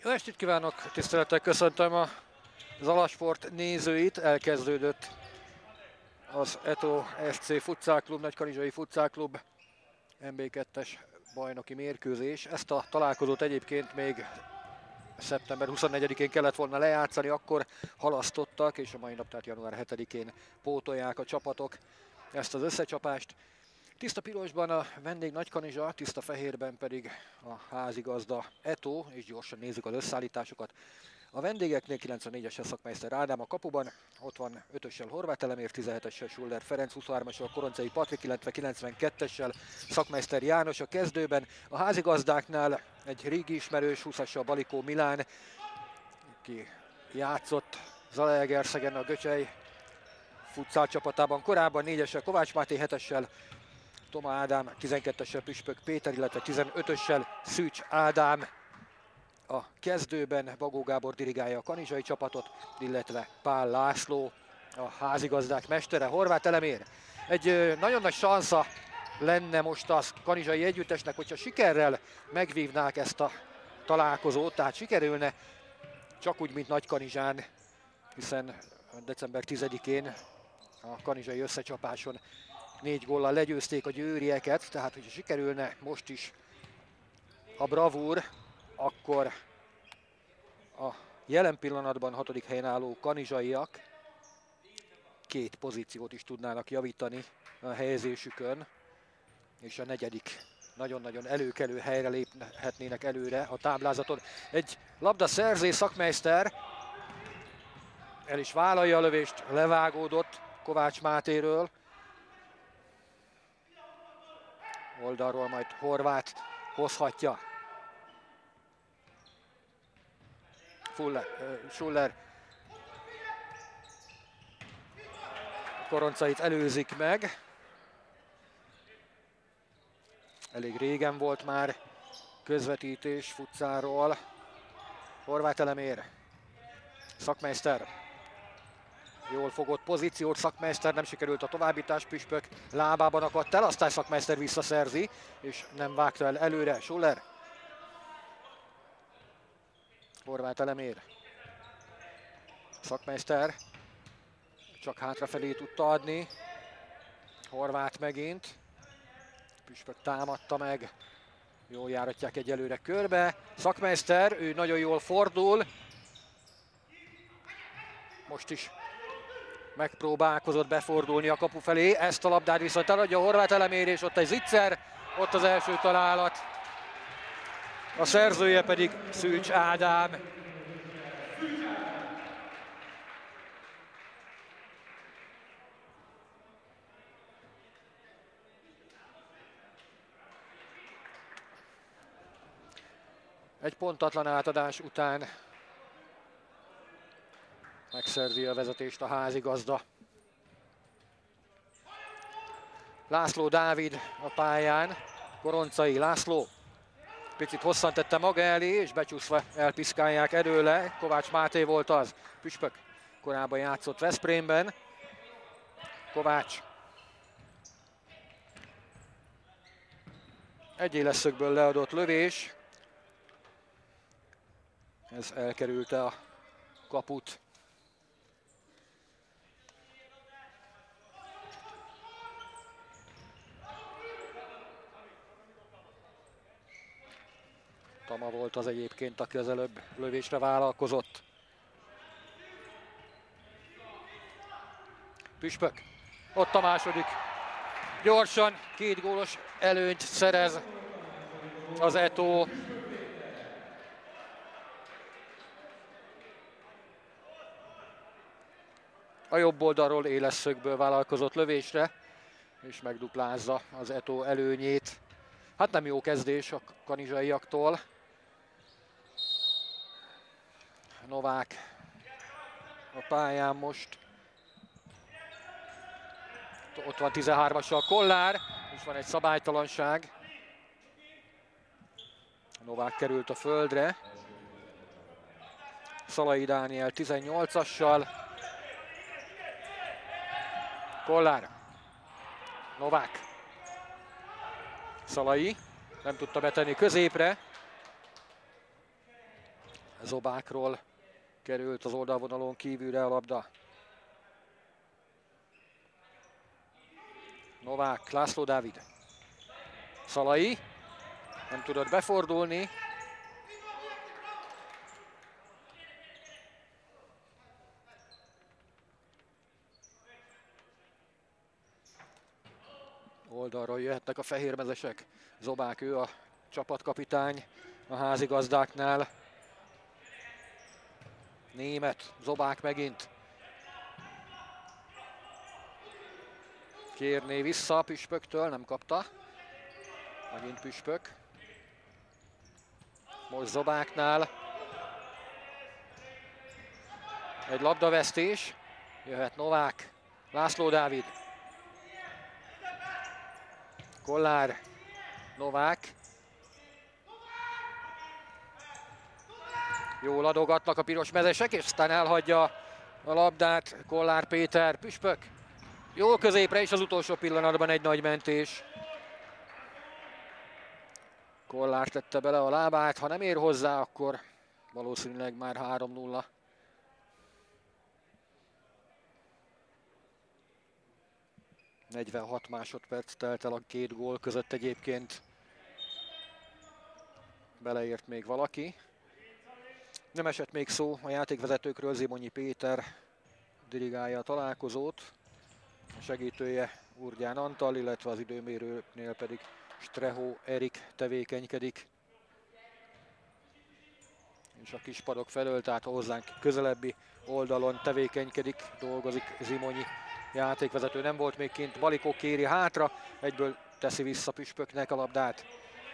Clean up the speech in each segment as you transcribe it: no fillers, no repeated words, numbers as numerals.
Jó estét kívánok, tisztelettel köszöntöm az Alasport nézőit. Elkezdődött az Eto SC Futsal Klub, Nagykanizsai Futsal Klub MB2-es bajnoki mérkőzés. Ezt a találkozót egyébként még szeptember 24-én kellett volna lejátszani, akkor halasztottak, és a mai nap, tehát január 7-én pótolják a csapatok ezt az összecsapást. Tiszta pirosban a vendég Nagykanizsa, tiszta fehérben pedig a házigazda Eto, és gyorsan nézzük az összeállításokat. A vendégeknél 94-es Szakmeister Ádám a kapuban, ott van 5-össel Horváth Elemér, 17-essel Schuller Ferenc, 23-assal Koroncai Patrik, illetve 92-essel Szakmeister János a kezdőben. A házigazdáknál egy régi ismerős, 20-assal Balikó Milán, ki játszott Zalaegerszegen a Göcsej futsal csapatában korábban, 4-essel Kovács Máté, 7-essel Toma Ádám, 12-essel Püspök Péter, illetve 15-össel Szűcs Ádám. A kezdőben Bagó Gábor dirigálja a kanizsai csapatot, illetve Pál László, a házigazdák mestere. Horváth Elemér. Egy nagyon nagy sansza lenne most a kanizsai együttesnek, hogyha sikerrel megvívnák ezt a találkozót, tehát sikerülne csak úgy, mint Nagykanizsán, hiszen december 10-én a kanizsai összecsapáson 4 góllal legyőzték a győrieket, tehát hogyha sikerülne most is a bravúr, akkor a jelen pillanatban 6. helyen álló kanizsaiak 2 pozíciót is tudnának javítani a helyezésükön, és a 4. nagyon-nagyon előkelő helyre léphetnének előre a táblázaton. Egy labda szerzés, Szakmeister el is vállalja a lövést, levágódott Kovács Mátéről. Oldalról majd Horváth hozhatja. Schuller Koroncait előzik meg. Elég régen volt már közvetítés futszálról. Horváth Elemér. Szakmeister. Jól fogott pozíciót, Szakmeister, nem sikerült a továbbítás, Püspök lábában akadt el, aztán Szakmeister visszaszerzi, és nem vágta el előre. Schuller. Horváth Elemér. Szakmeister csak hátrafelé tudta adni. Horváth megint. Püspök támadta meg. Jól járatják egyelőre körbe. Szakmeister, ő nagyon jól fordul. Most is megpróbálkozott befordulni a kapu felé. Ezt a labdát viszont eladja Horváth Elemér, és ott egy zicser. Ott az első találat. A szerzője pedig Szűcs Ádám. Egy pontatlan átadás után megszerzi a vezetést a házigazda. László Dávid a pályán, Koroncai László. Picit hosszan tette maga elé, és becsúszva elpiszkálják előle. Kovács Máté volt az. Püspök korábban játszott Veszprémben. Kovács. Egy éleszögből leadott lövés. Ez elkerülte a kaput. Tama volt az egyébként, aki az előbb lövésre vállalkozott. Püspök, ott a második. Gyorsan 2 gólos előnyt szerez az Eto. A jobb oldalról éles szögből vállalkozott lövésre, és megduplázza az Eto előnyét. Hát nem jó kezdés a kanizsaiaktól. Novák a pályán most. Ott van 13-assal Kollár, és van egy szabálytalanság. Novák került a földre. Szalai Dániel 18-assal. Kollár. Novák. Szalai nem tudta betenni középre. Zobákról került az oldalvonalon kívülre a labda. Novák, László Dávid. Szalai nem tudott befordulni. Oldalról jöhetnek a fehérmezesek. Zobák, ő a csapatkapitány a házigazdáknál. Német, Zobák megint. Kérné vissza Püspöktől, nem kapta. Megint Püspök. Most Zobáknál. Egy labdavesztés. Jöhet Novák, László Dávid. Kollár, Novák. Jól adogatnak a piros mezesek, és aztán elhagyja a labdát Kollár Péter. Püspök jól középre, és az utolsó pillanatban egy nagy mentés. Kollár tette bele a lábát, ha nem ér hozzá, akkor valószínűleg már 3-0. ...46 másodperc telt el a két gól között egyébként. Beleért még valaki. Nem esett még szó a játékvezetőkről, Zimonyi Péter dirigálja a találkozót. A segítője Urgyán Antal, illetve az időmérőnél pedig Strehó Erik tevékenykedik. És a kispadok felől, tehát a hozzánk közelebbi oldalon tevékenykedik, dolgozik Zimonyi játékvezető. Nem volt még kint, Balikó kéri hátra, egyből teszi vissza Püspöknek a labdát.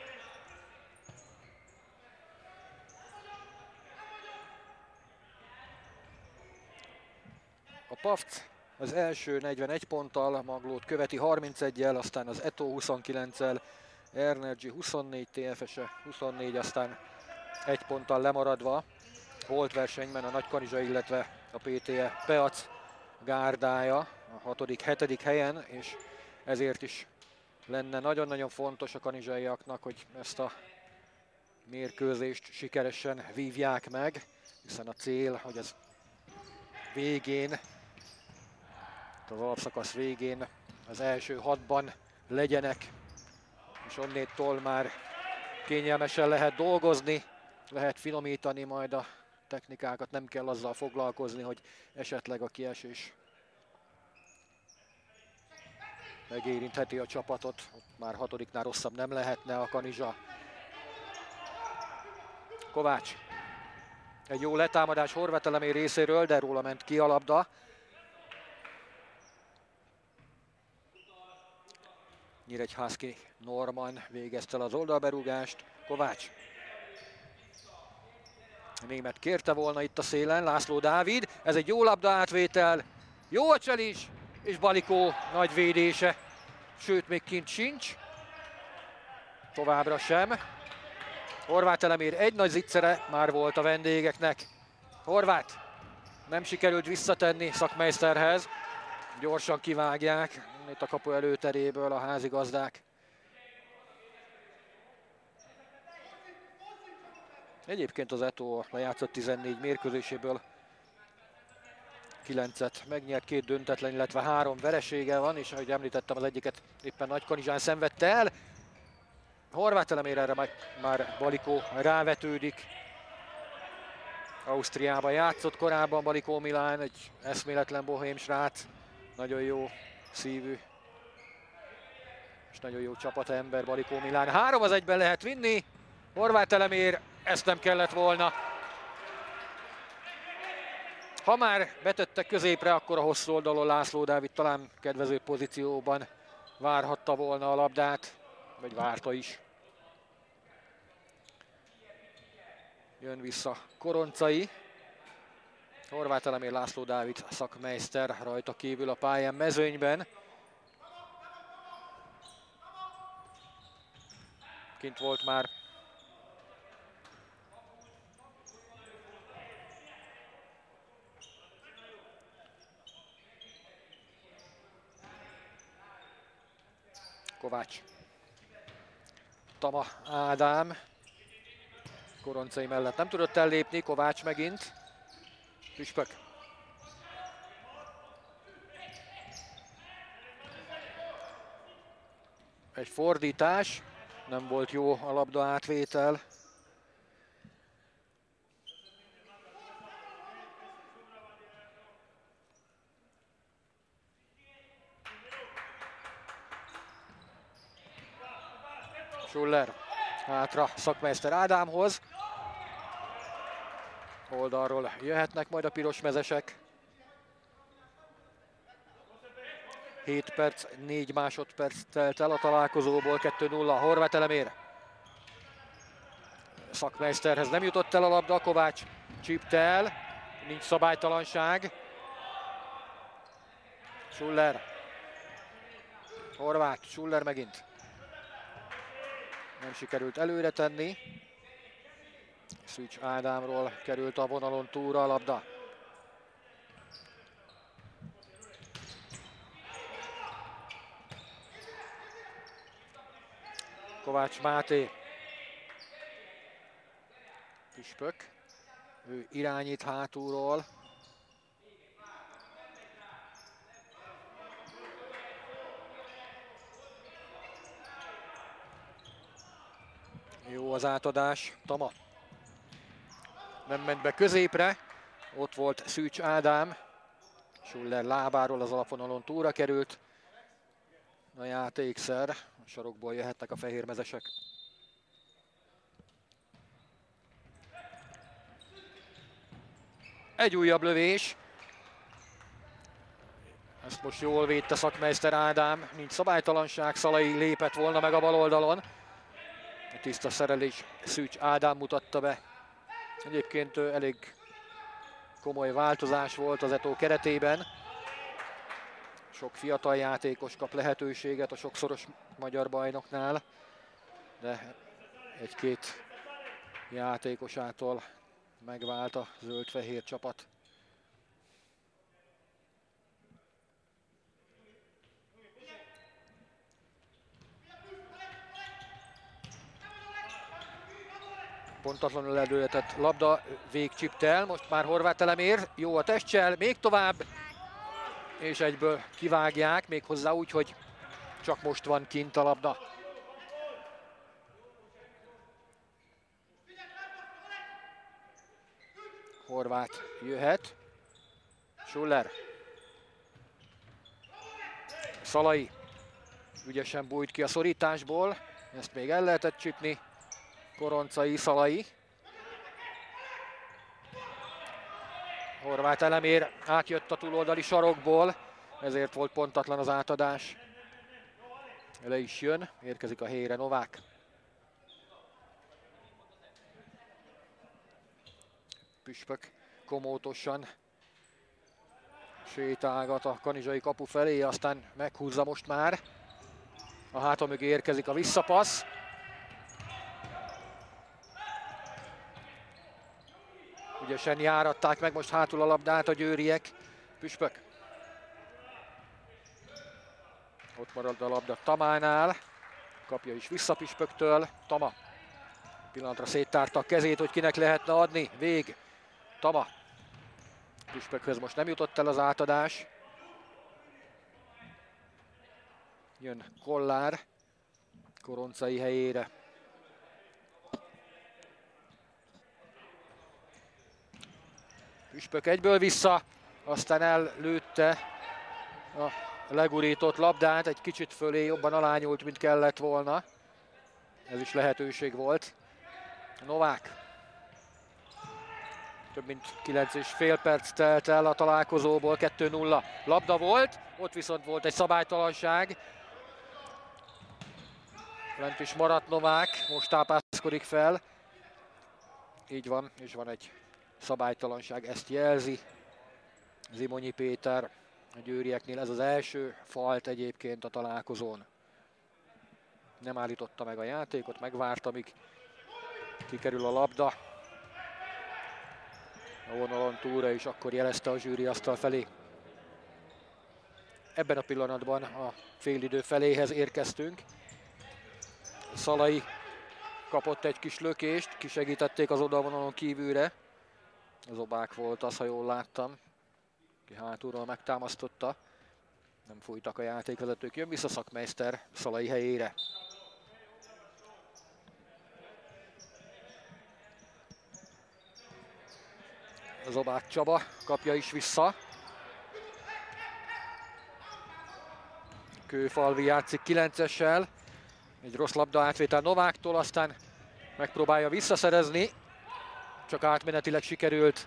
A Pafc az első 41 ponttal, Maglót követi 31-jel, aztán az Eto 29-el, Energy 24, TFS-e 24, aztán egy ponttal lemaradva. Volt versenyben a Nagykanizsa, illetve a PTE Peac gárdája a 6.-7. helyen, és ezért is lenne nagyon-nagyon fontos a kanizsaiaknak, hogy ezt a mérkőzést sikeresen vívják meg, hiszen a cél, hogy az végén, az alapszakasz végén az első 6-ban legyenek, és onnétól már kényelmesen lehet dolgozni, lehet finomítani majd a technikákat, nem kell azzal foglalkozni, hogy esetleg a kiesés megérintheti a csapatot. Már 6-nál rosszabb nem lehetne a Kanizsa. Kovács. Egy jó letámadás Horváth Elemér részéről, de róla ment ki a labda. Nyíregyházki Norman végezte el az oldalberúgást. Kovács. Német kérte volna itt a szélen, László Dávid. Ez egy jó labda átvétel. Jó a cselés, és Balikó nagy védése. Sőt, még kint sincs. Továbbra sem. Horváth Elemér egy nagy zicsere már volt a vendégeknek. Horváth nem sikerült visszatenni Szakmeisterhez. Gyorsan kivágják itt a kapu előteréből a házigazdák. Egyébként az Eto lejátszott 14 mérkőzéséből 9-et megnyert, 2 döntetlen, illetve 3 veresége van, és ahogy említettem, az egyiket éppen Nagykanizsán szenvedte el. Horváth Elemér erre már Balikó rávetődik. Ausztriában játszott korábban Balikó Milán, egy eszméletlen bohém srác, nagyon jó szívű és nagyon jó csapatember Balikó Milán. 3-1-ben lehet vinni. Horváth Elemér, ezt nem kellett volna. Ha már betettek középre, akkor a hosszú oldalon László Dávid talán kedvező pozícióban várhatta volna a labdát, vagy várta is. Jön vissza Koroncai. Horváth Elemér, László Dávid, Szakmeister rajta kívül a pályán mezőnyben. Kint volt már Kovács. Tama Ádám. Koroncai mellett nem tudott ellépni, Kovács megint. Püspök. Egy fordítás, nem volt jó a labda átvétel. Schuller hátra Szakmeister Ádámhoz. Oldalról jöhetnek majd a pirosmezesek. 7 perc, 4 másodperc telt el a találkozóból, 2-0 Horváth Elemér. Szakmeisterhez nem jutott el a labda, Kovács csípte el, nincs szabálytalanság. Schuller. Horváth, Schuller megint. Nem sikerült előre tenni. Szűcs Ádámról került a vonalon túlra a labda. Kovács Máté. Püspök. Ő irányít hátulról. Jó az átadás. Tama. Nem ment be középre. Ott volt Szűcs Ádám. Schuller lábáról az alapvonalon túlra került. A játékszer. A sarokból jöhetnek a fehérmezesek. Egy újabb lövés. Ezt most jól védte Szakmeister Ádám. Nincs szabálytalanság, Szalai lépett volna meg a bal oldalon. A tiszta szerelés Szűcs Ádám mutatta be. Egyébként elég komoly változás volt az Eto keretében. Sok fiatal játékos kap lehetőséget a sokszoros magyar bajnoknál, de egy-két játékosától megvált a zöld-fehér csapat. Pontatlanul előletett labda, végcsipte el, most már Horváth Elemér, jó a testcsel, még tovább, és egyből kivágják, méghozzá úgy, hogy csak most van kint a labda. Horváth jöhet, Schuller. Szalai ügyesen bújt ki a szorításból, ezt még el lehetett csipni. Koroncai, Szalai. Horváth Elemér átjött a túloldali sarokból, ezért volt pontatlan az átadás. Le is jön, érkezik a helyre Novák. Püspök komótosan sétálgat a kanizsai kapu felé, aztán meghúzza most már. A háta mögé érkezik a visszapassz. Ügyesen járatták meg most hátul a labdát a győriek. Püspök. Ott marad a labda Tamánál. Kapja is vissza Püspöktől. Tama. Pillanatra széttárta a kezét, hogy kinek lehetne adni. Vég. Tama. Püspökhöz most nem jutott el az átadás. Jön Kollár. Koroncai helyére. Püspök egyből vissza, aztán ellőtte a legurított labdát, egy kicsit fölé, jobban alányult, mint kellett volna. Ez is lehetőség volt. Novák. Több mint 9,5 perc telt el a találkozóból, 2-0 labda volt, ott viszont volt egy szabálytalanság. Lent is maradt Novák, most tápászkodik fel. Így van, és van egy szabálytalanság, ezt jelzi Zimonyi Péter a győrieknél. Ez az első falt egyébként a találkozón. Nem állította meg a játékot, megvárta, míg kikerül a labda a vonalon túlra, és akkor jelezte a zsűri asztal felé. Ebben a pillanatban a félidő feléhez érkeztünk. Szalai kapott egy kis lökést, kisegítették az oldalvonalon kívülre. Zobák volt az, ha jól láttam, ki hátulról megtámasztotta. Nem fújtak a játékvezetők, jön vissza Szakmeister Szalai helyére. Zobák Csaba kapja is vissza. Kőfalvi játszik 9-essel. Egy rossz labda átvétel Nováktól, aztán megpróbálja visszaszerezni. Csak átmenetileg sikerült.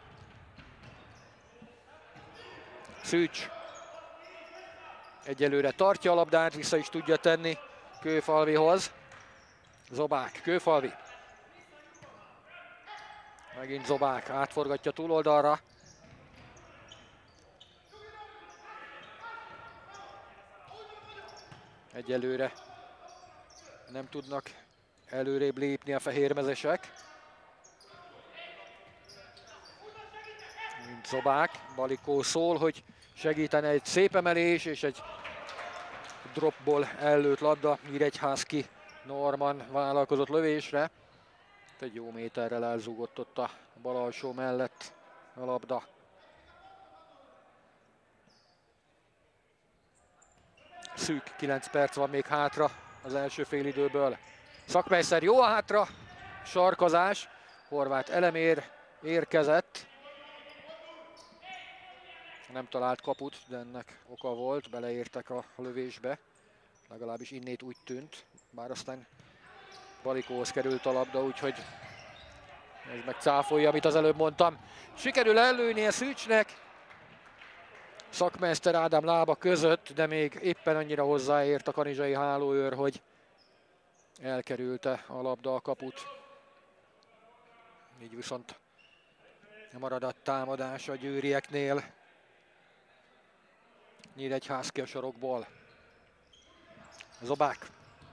Szűcs egyelőre tartja a labdát, vissza is tudja tenni Kőfalvihoz. Zobák, Kőfalvi. Megint Zobák, átforgatja túloldalra. Egyelőre nem tudnak előrébb lépni a fehérmezesek. Mint Zobák, Balikó szól, hogy segítene egy szép emelés és egy dropból ellőtt labda. Nyíregyházki Norman vállalkozott lövésre. Egy jó méterrel elzúgott ott a bal alsó mellett a labda. Szűk 9 perc van még hátra az első félidőből. Szakmeister jó a hátra, sarkazás. Horváth Elemér érkezett. Nem talált kaput, de ennek oka volt, beleértek a lövésbe. Legalábbis innét úgy tűnt, bár aztán Balikóhoz került a labda, úgyhogy ez meg cáfolja, amit az előbb mondtam. Sikerül ellőnie Szűcsnek. Szakmeister Ádám lába között, de még éppen annyira hozzáért a kanizsai hálóőr, hogy elkerülte a labda a kaput. Így viszont maradt támadás a győrieknél. Nyíregyházki a sorokból. Zobák.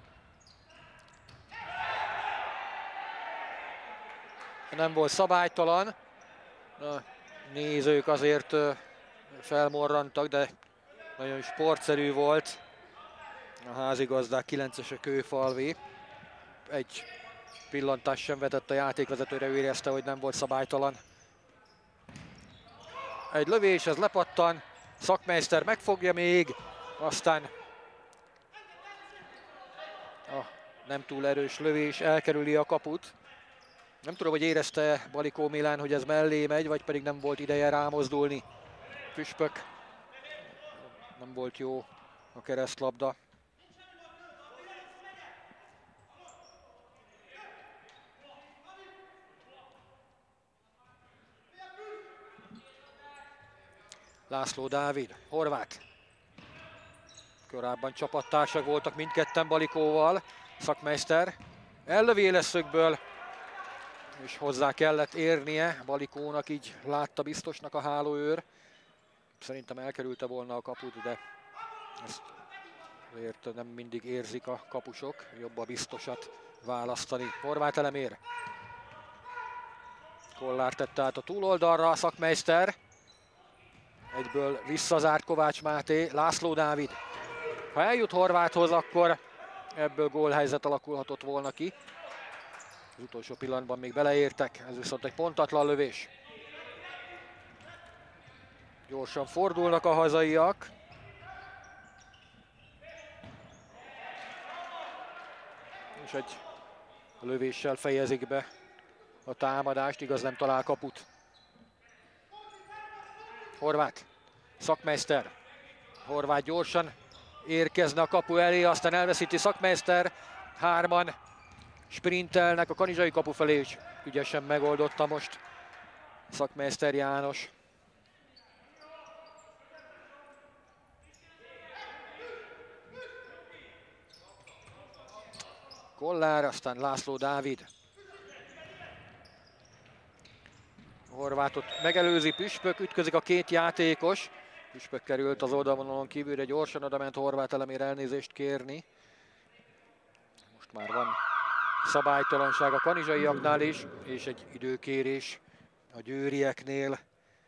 Nem volt szabálytalan. A nézők azért felmorrantak, de nagyon sportszerű volt. A házigazdák 9-es a Kőfalvi. Egy pillantást sem vetett a játékvezetőre, ő érezte, hogy nem volt szabálytalan. Egy lövés, ez lepattan. Szakmeister megfogja még, aztán a nem túl erős lövés elkerüli a kaput. Nem tudom, hogy érezte Balikó Milán, hogy ez mellé megy, vagy pedig nem volt ideje rámozdulni. Püspök. Nem volt jó a keresztlabda. László Dávid, Horváth. Korábban csapattársak voltak mindketten Balikóval. Szakmeister ellövi éleszögből, és hozzá kellett érnie Balikónak, így látta biztosnak a hálóőr. Szerintem elkerülte volna a kaput, de ezt azért nem mindig érzik a kapusok. Jobb a biztosat választani. Horváth Elemér. Kollár tette át a túloldalra, Szakmeister. Egyből visszazárt Kovács Máté, László Dávid. Ha eljut Horváthhoz, akkor ebből gólhelyzet alakulhatott volna ki. Az utolsó pillanatban még beleértek, ez viszont egy pontatlan lövés. Gyorsan fordulnak a hazaiak. És egy lövéssel fejezik be a támadást, igaz nem talál kaput. Horváth, Szakmeister. Horváth gyorsan érkezne a kapu elé, aztán elveszíti Szakmeister. Hárman sprintelnek a kanizsai kapu felé, és ügyesen megoldotta most Szakmeister János. Kollár, aztán László Dávid. Horváthot megelőzi Püspök, ütközik a két játékos. Püspök került az oldalvonalon kívülre, gyorsan oda ment Horváth Elemér elnézést kérni. Most már van szabálytalanság a kanizsaiaknál is, és egy időkérés a győrieknél.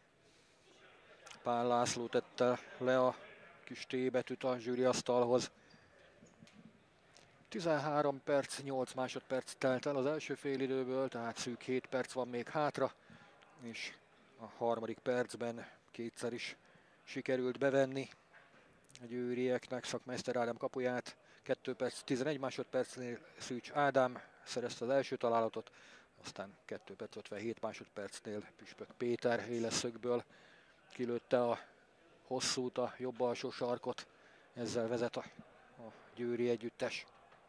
Pál László tette le a kis T betűt a zsűriasztalhoz. 13 perc, 8 másodperc telt el az első félidőből, tehát szűk 7 perc van még hátra, és a harmadik percben kétszer is sikerült bevenni a győrieknek Szakmester Ádám kapuját. 2 perc 11 másodpercnél Szűcs Ádám szerezte az első találatot, aztán 2 perc 57 másodpercnél Püspök Péter éles szögből kilőtte a hosszút, a jobb alsó sarkot, ezzel vezet a győri együttes.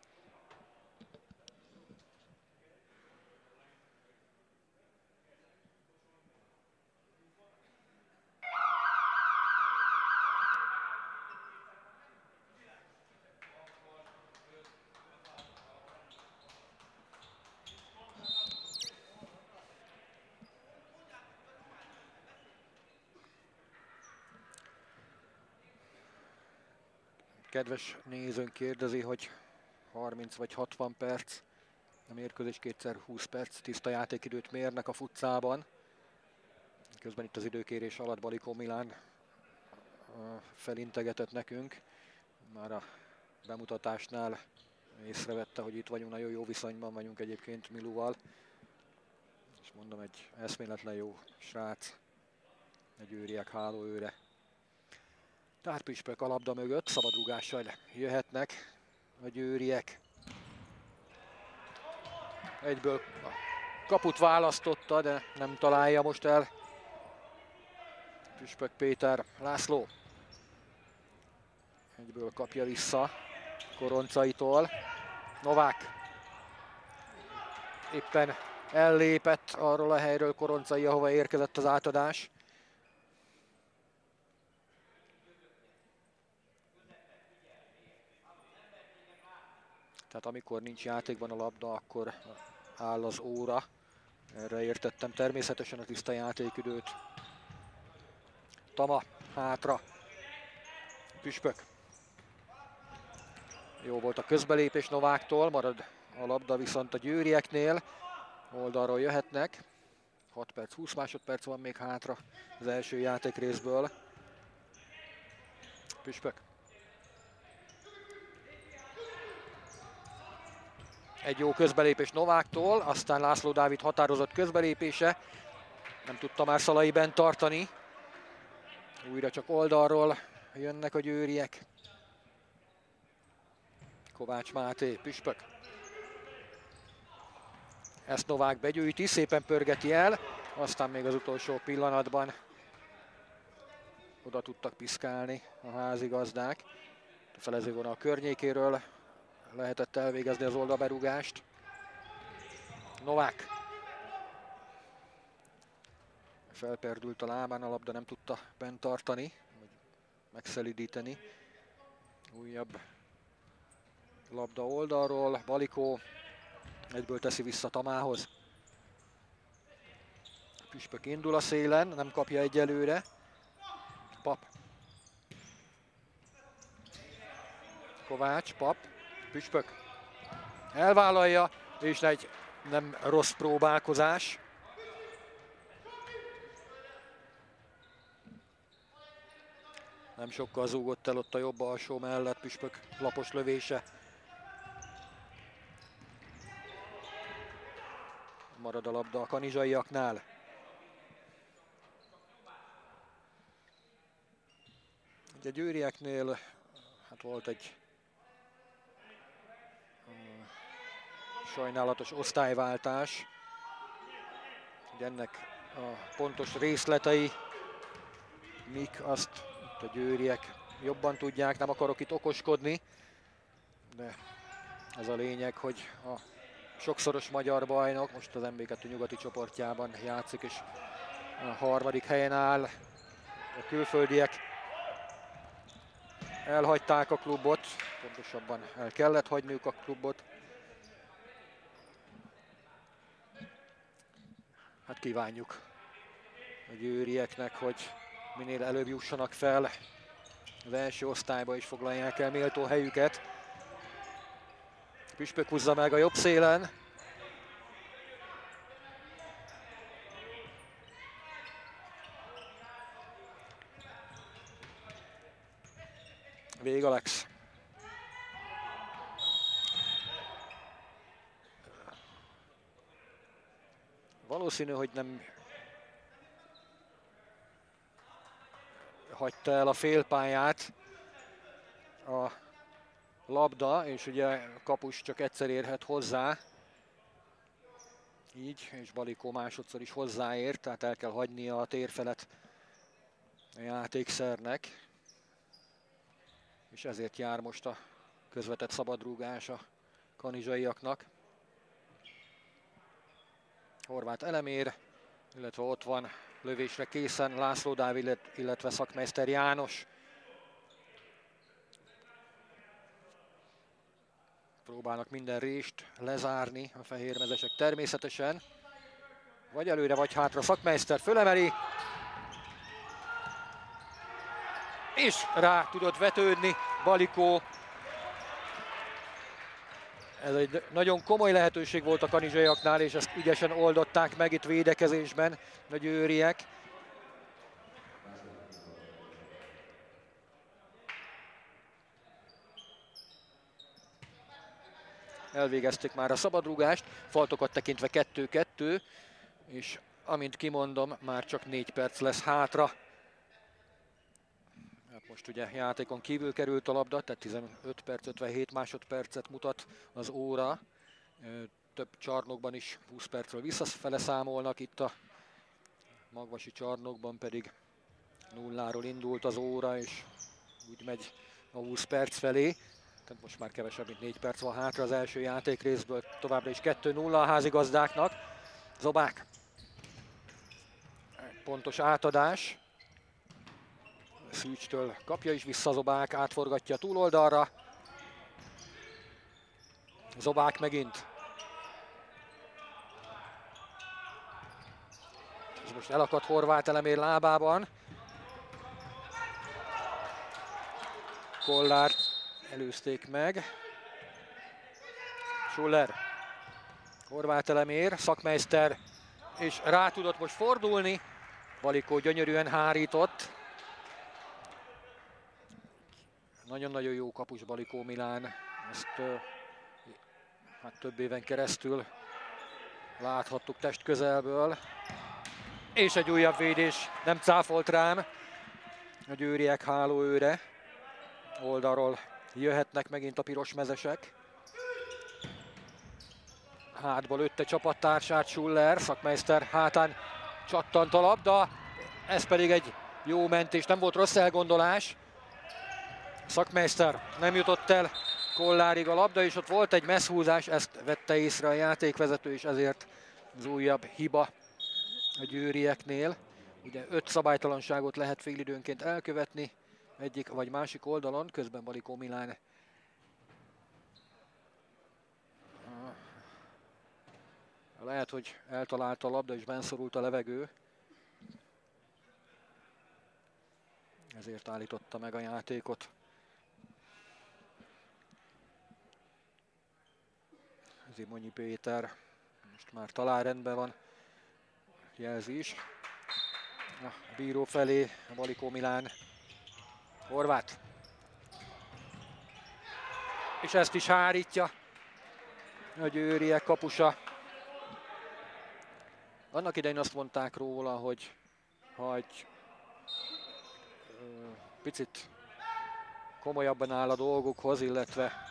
Kedves nézőnk kérdezi, hogy 30 vagy 60 perc, a mérkőzés kétszer 20 perc, tiszta játékidőt mérnek a futcában. Közben itt az időkérés alatt Balikó Milán felintegetett nekünk. Már a bemutatásnál észrevette, hogy itt vagyunk, nagyon jó viszonyban vagyunk egyébként Miluval. És mondom, egy eszméletlen jó srác, egy győriek hálóőre. Tárpüspök a labda mögött, szabadrúgással jöhetnek a győriek. Egyből a kaput választotta, de nem találja most el Püspök Péter. László egyből kapja vissza Koroncaitól. Novák éppen ellépett arról a helyről Koroncai, ahova érkezett az átadás. Tehát amikor nincs játékban a labda, akkor áll az óra. Erre értettem természetesen a tiszta játékidőt. Tama hátra. Püspök. Jó volt a közbelépés Nováktól, marad a labda viszont a győrieknél. Oldalról jöhetnek. 6 perc, 20 másodperc van még hátra az első játékrészből. Püspök. Egy jó közbelépés Nováktól, aztán László Dávid határozott közbelépése. Nem tudta már Szalai bent tartani. Újra csak oldalról jönnek a győriek. Kovács Máté, Püspök. Ezt Novák begyűjti, szépen pörgeti el, aztán még az utolsó pillanatban oda tudtak piszkálni a házigazdák. A felezővonal környékéről lehetett elvégezni az oldalberúgást. Novák. Felperdült a lábán, a labda nem tudta bent tartani, vagy megszelidíteni. Újabb labda oldalról, Balikó egyből teszi vissza Tamához. Püspök indul a szélen, nem kapja egyelőre. Pap. Kovács, Pap, Püspök. Elvállalja, és egy nem rossz próbálkozás. Nem sokkal zúgott el ott a jobb alsó mellett, Püspök lapos lövése. Marad a labda a kanizsaiaknál. Ugye a győrieknél hát volt egy sajnálatos osztályváltás. Ugye ennek a pontos részletei, mik, azt a győriek jobban tudják, nem akarok itt okoskodni, de az a lényeg, hogy a sokszoros magyar bajnok most az MB2 nyugati csoportjában játszik, és a harmadik helyen áll. A külföldiek elhagyták a klubot, pontosabban el kellett hagyniuk a klubot. Hát kívánjuk a győrieknek, hogy minél előbb jussanak fel az első osztályba és foglalják el méltó helyüket. Püspök húzza meg a jobb szélen. Vég Alex. valószínű, hogy nem hagyta el a félpályát a labda, és ugye kapus csak egyszer érhet hozzá. Így, és Balikó másodszor is hozzáér, tehát el kell hagynia a térfelet a játékszernek. És ezért jár most a közvetett szabadrúgás a kanizsaiaknak. Horváth Elemér, illetve ott van lövésre készen László Dávid, illetve Szakmeister János. Próbálnak minden rést lezárni a fehérmezesek természetesen. Vagy előre, vagy hátra. Szakmeister fölemeli. És rá tudott vetődni Balikó. Ez egy nagyon komoly lehetőség volt a kanizsaiaknál, és ezt ügyesen oldották meg itt védekezésben a győriek. Elvégezték már a szabadrúgást, faltokat tekintve 2-2, és amint kimondom, már csak 4 perc lesz hátra. Hát most ugye játékon kívül került a labda, tehát 15 perc, 57 másodpercet mutat az óra. Több csarnokban is 20 percről visszafele számolnak, itt a magvasi csarnokban pedig 0-ról indult az óra, és úgy megy a 20 perc felé. Tehát most már kevesebb, mint 4 perc van hátra az első játékrészből, továbbra is 2-0 a házigazdáknak. Zobák. Pontos átadás. Szűcstől kapja is vissza Zobák, átforgatja a túloldalra. Zobák megint. Ez most elakadt Horváth Elemér lábában. Kollárt előzték meg. Schuller. Horváth Elemér, Szakmeister, és rá tudott most fordulni. Balikó gyönyörűen hárított. Nagyon-nagyon jó kapus Balikó Milán. Ezt hát több éven keresztül láthattuk testközelből. És egy újabb védés, nem cáfolt rám a győriek hálóőre. Oldalról jöhetnek megint a pirosmezesek. Hátba lőtte csapattársát Schuller, Szakmeister hátán csattant a labda. Ez pedig egy jó mentés, nem volt rossz elgondolás. Szakmeister nem jutott el Kollárig a labda, és ott volt egy messzhúzás, ezt vette észre a játékvezető, és ezért az újabb hiba a győrieknél. Ugye 5 szabálytalanságot lehet félidőnként elkövetni egyik vagy másik oldalon, közben Balikó Milán lehet, hogy eltalálta a labda és benszorult a levegő. Ezért állította meg a játékot. Zimonyi Péter most már talán rendben van, jelzi is. A bíró felé a Balikó Milán. Horváth. És ezt is hárítja a győriek kapusa. Annak idején azt mondták róla, hogy ha egy picit komolyabban áll a dolgokhoz, illetve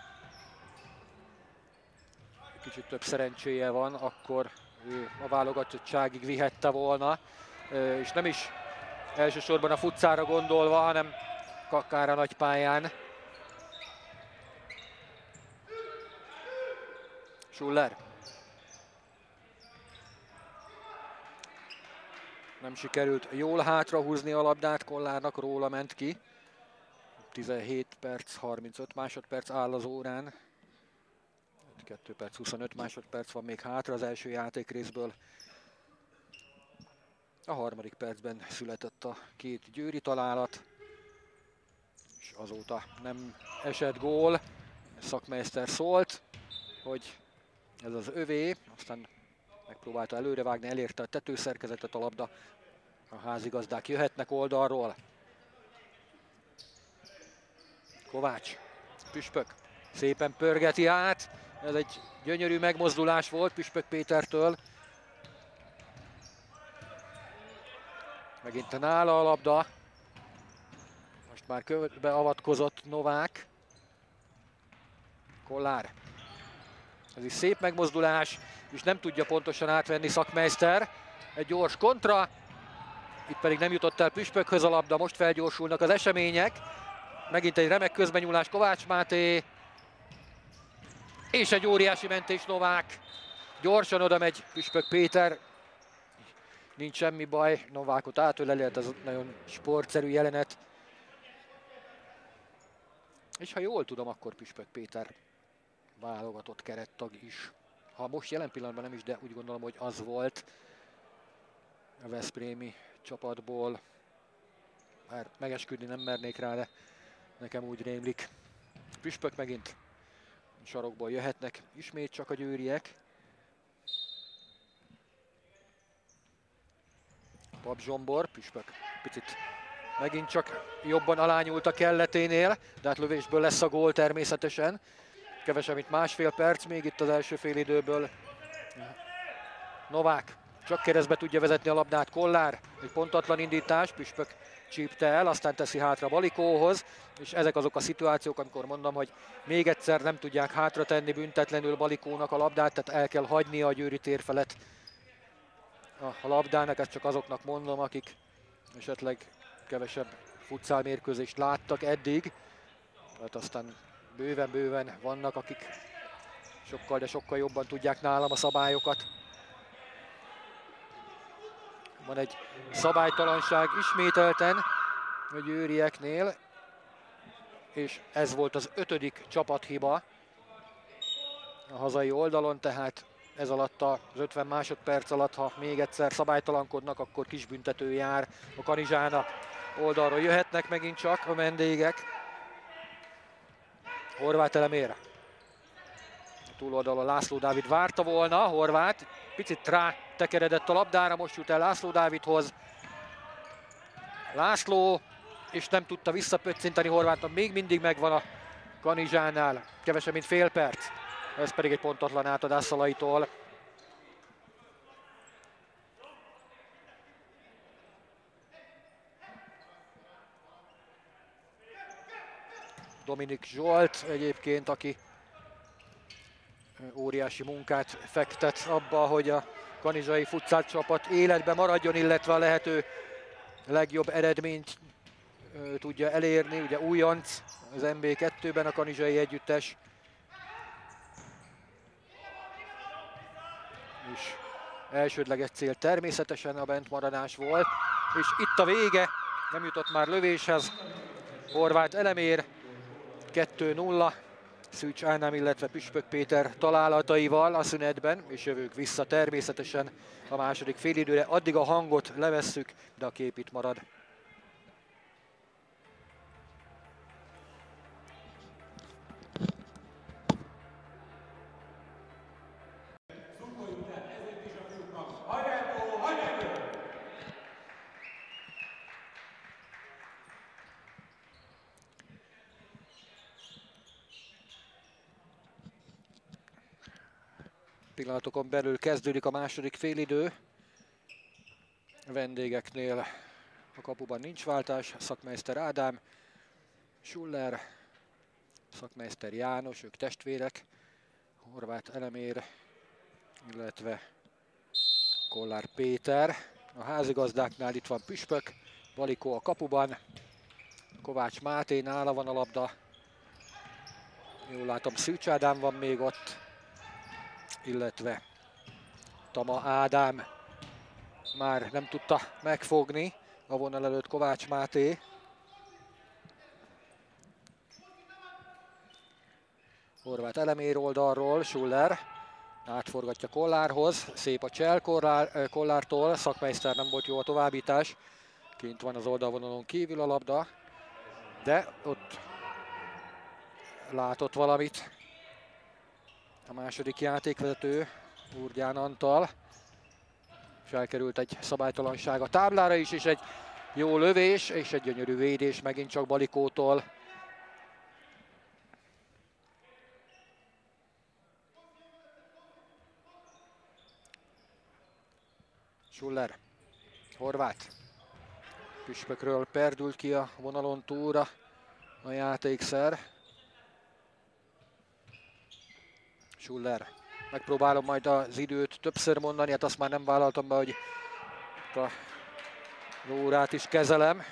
kicsit több szerencséje van, akkor ő a válogatottságig vihette volna, és nem is elsősorban a futcára gondolva, hanem akár a nagypályán. Schuller. Nem sikerült jól hátrahúzni a labdát Kollárnak, róla ment ki. 17 perc, 35 másodperc áll az órán. 2 perc, 25 másodperc van még hátra az első játékrészből. A harmadik percben született a két győri találat, és azóta nem esett gól. Szakmeister szólt, hogy ez az övé, aztán megpróbálta előrevágni, elérte a tetőszerkezetet a labda. A házigazdák jöhetnek oldalról. Kovács, Püspök szépen pörgeti át. Ez egy gyönyörű megmozdulás volt Püspök Pétertől. Megint nála a labda. Most már beavatkozott Novák. Kollár. Ez is szép megmozdulás, és nem tudja pontosan átvenni Szakmeister. Egy gyors kontra. Itt pedig nem jutott el Püspökhöz a labda, most felgyorsulnak az események. Megint egy remek közbenyúlás Kovács Máté. És egy óriási mentés Novák. Gyorsan oda megy Püspök Péter. Nincs semmi baj, Novákot átöleli, ez nagyon sportszerű jelenet. És ha jól tudom, akkor Püspök Péter válogatott kerettag is. Ha most jelen pillanatban nem is, de úgy gondolom, hogy az volt a veszprémi csapatból. Már megesküdni nem mernék rá, de nekem úgy rémlik. Püspök megint sarokból jöhetnek, ismét csak a győriek. Pap Zsombor, Püspök picit megint csak jobban alányult a kelleténél, de hát lövésből lesz a gól természetesen. Kevesebb, mint másfél perc még itt az első félidőből. Novák csak keresztbe tudja vezetni a labdát, Kollár, egy pontatlan indítás, Püspök csípte el, aztán teszi hátra Balikóhoz, és ezek azok a szituációk, amikor mondom, hogy még egyszer nem tudják hátra tenni büntetlenül Balikónak a labdát, tehát el kell hagynia a Győri tér felett a labdának, ezt csak azoknak mondom, akik esetleg kevesebb futszál mérkőzést láttak eddig. Tehát aztán bőven vannak, akik sokkal, de sokkal jobban tudják nálam a szabályokat. Van egy szabálytalanság ismételten a győrieknél, és ez volt az 5. csapathiba a hazai oldalon, tehát ez alatt az 50 másodperc alatt, ha még egyszer szabálytalankodnak, akkor kisbüntető jár a Kanizsának. Oldalról jöhetnek megint csak a vendégek. Horváth Elemér. A túloldalon László Dávid várta volna, Horváth picit rá tekeredett a labdára, most jut el László Dávidhoz. László, és nem tudta visszapöccinteni Horváthnak, még mindig megvan a Kanizsánál, kevesebb mint fél perc. Ez pedig egy pontatlan átadás Szalaitól. Dominik Zsolt egyébként, aki óriási munkát fektet abba, hogy a kanizsai futszál csapat életben maradjon, illetve a lehető legjobb eredményt tudja elérni. Ugye újonc az MB2-ben a kanizsai együttes. És elsődleges cél természetesen a bentmaradás volt. És itt a vége, nem jutott már lövéshez. Horváth Elemér 2-0. Szűcs Ádám, illetve Püspök Péter találataival a szünetben, és jövők vissza természetesen a második félidőre. Addig a hangot levesszük, de a kép itt marad. Pillanatokon belül kezdődik a második félidő. A vendégeknél a kapuban nincs váltás. Szakmeister Ádám, Schuller, Szakmeister János, ők testvérek. Horváth Elemér, illetve Kollár Péter. A házigazdáknál itt van Püspök, Balikó a kapuban, Kovács Máté, nála van a labda. Jól látom, Szűcs Ádám van még ott, illetve Tama Ádám már nem tudta megfogni a vonal előtt Kovács Máté. Horváth Elemér oldalról, Schuller átforgatja Kollárhoz, szép a csel Kollártól, Szakmeister nem volt jó a továbbítás, kint van az oldalvonalon kívül a labda, de ott látott valamit a második játékvezető, Urgyán Antal. Felkerült egy szabálytalanság a táblára is, és egy jó lövés, és egy gyönyörű védés megint csak Balikótól. Schuller, Horváth, Püspökről perdült ki a vonalon túlra a játékszer. Schuller. Megpróbálom majd az időt többször mondani, hát azt már nem vállaltam be, hogy a órát is kezelem.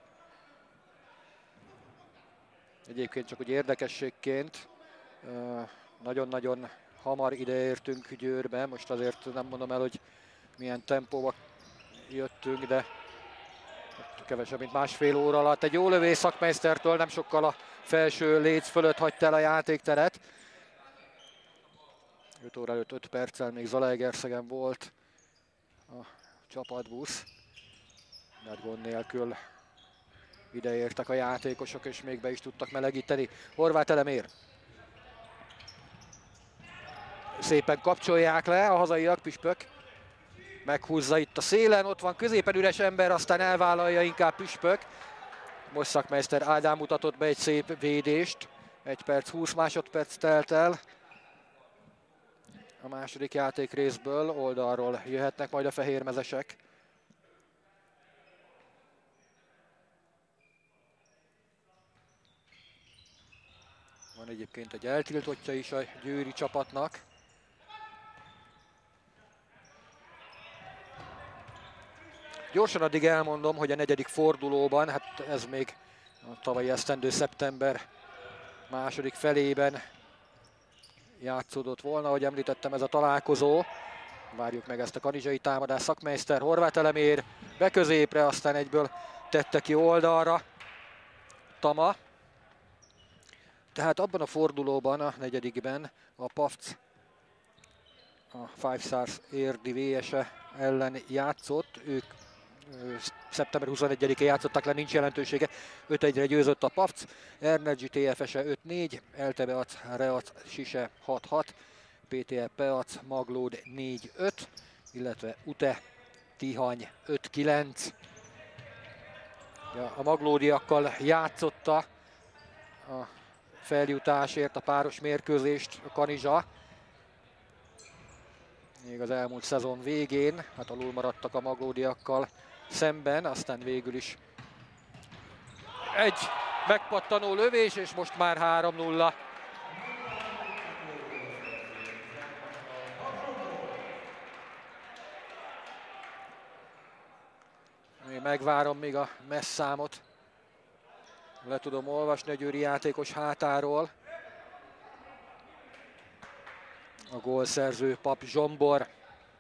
Egyébként csak úgy érdekességként nagyon-nagyon hamar ideértünk Győrbe, most azért nem mondom el, hogy milyen tempóba jöttünk, de kevesebb, mint másfél óra alatt. Egy jó lövés Szakmeistertől, nem sokkal a felső léc fölött hagyta el a játékteret. 5 óra előtt 5 perccel még Zalaegerszegen volt a csapatbusz. Nagy gond nélkül ideértek a játékosok, és még be is tudtak melegíteni. Horváth Elemér. Szépen kapcsolják le a hazaiak, Püspök meghúzza itt a szélen, ott van középen üres ember, aztán elvállalja inkább Püspök. Most Szakmeister Ádám mutatott be egy szép védést. 1 perc 20 másodperc telt el. A második játék részből oldalról jöhetnek majd a fehérmezesek. Van egyébként egy eltiltottja is a győri csapatnak. Gyorsan addig elmondom, hogy a negyedik fordulóban, hát ez még a tavalyi esztendő szeptember második felében játszódott volna, ahogy említettem, ez a találkozó. Várjuk meg ezt a kanizsai támadást. Szakmeister, Horváth Elemér beközépre, aztán egyből tette ki oldalra Tama. Tehát abban a fordulóban, a negyedikben a Pafc a Five Stars érdi VS-e ellen játszott. Ők szeptember 21-én játszottak le, nincs jelentősége. 5-1-re győzött a Pafc, Energy TFS-e 5-4, Eltebeac Reac Sise 6-6, PTE Peac Maglód 4-5, illetve UTE Tihany 5-9. Ja, a maglódiakkal játszotta a feljutásért a páros mérkőzést a Kanizsa. Még az elmúlt szezon végén, hát alul maradtak a maglódiakkal szemben, aztán végül is egy megpattanó lövés, és most már 3-0. Még megvárom még a messzámot. Le tudom olvasni a győri játékos hátáról. A gólszerző Pap Zsombor.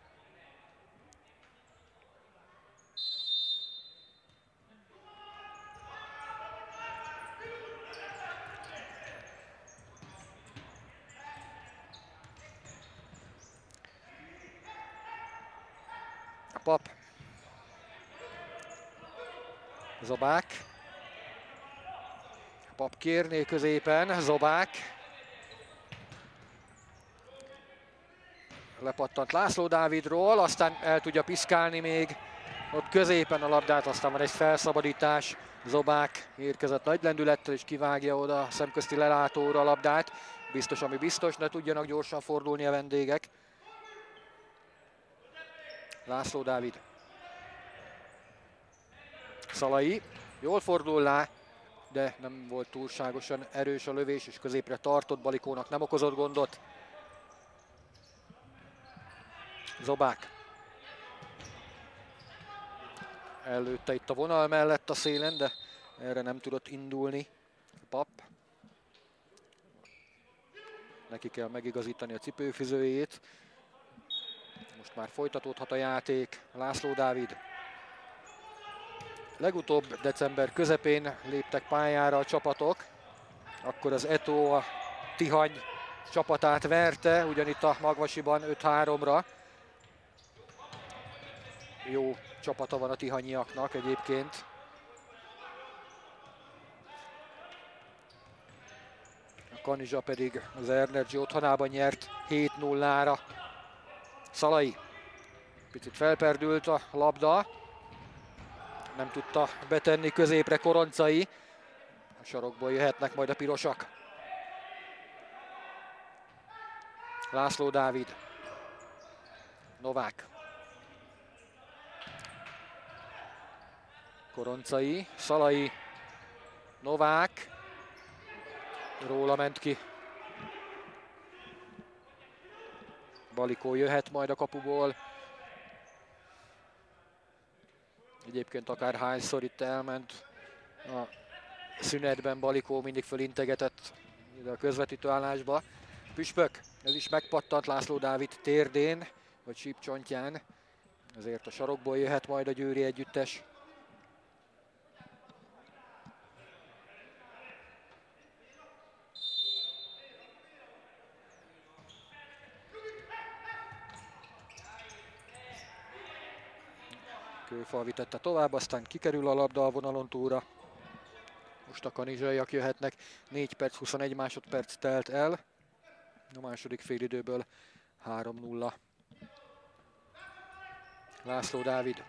A Pap. Zobák. A Pap kérné középen, Zobák. Lepattant László Dávidról, aztán el tudja piszkálni még ott középen a labdát, aztán van egy felszabadítás. Zobák érkezett nagy lendülettel, és kivágja oda a szemközti lelátóra a labdát. Biztos, ami biztos, ne tudjanak gyorsan fordulni a vendégek. László Dávid. Szalai. Jól fordul rá, de nem volt túlságosan erős a lövés, és középre tartott, Balikónak nem okozott gondot. Zobák. Előtte itt a vonal mellett a szélen, de erre nem tudott indulni Pap. Neki kell megigazítani a cipőfűzőjét. Most már folytatódhat a játék. László Dávid. Legutóbb december közepén léptek pályára a csapatok. Akkor az Eto a Tihany csapatát verte, ugyanitt a Magvasiban 5-3-ra. Jó csapata van a tihanyiaknak egyébként. A Kanizsa pedig az Energy otthonában nyert 7-0-ra. Szalai. Picit felperdült a labda. Nem tudta betenni középre Koroncai. A sarokból jöhetnek majd a pirosak. László Dávid. Novák. Koroncai, Szalai, Novák, róla ment ki. Balikó jöhet majd a kapuból. Egyébként akár hányszor itt elment a szünetben Balikó, mindig fölintegetett ide a közvetítő állásba. Püspök, ez is megpattant László Dávid térdén, vagy sípcsontján. Ezért a sarokból jöhet majd a győri együttes. Kőfal vitette tovább, aztán kikerül a labda a vonalon túlra. Most a kanizsaiak jöhetnek. 4 perc, 21 másodperc telt el. A második félidőből 3-0. László Dávid.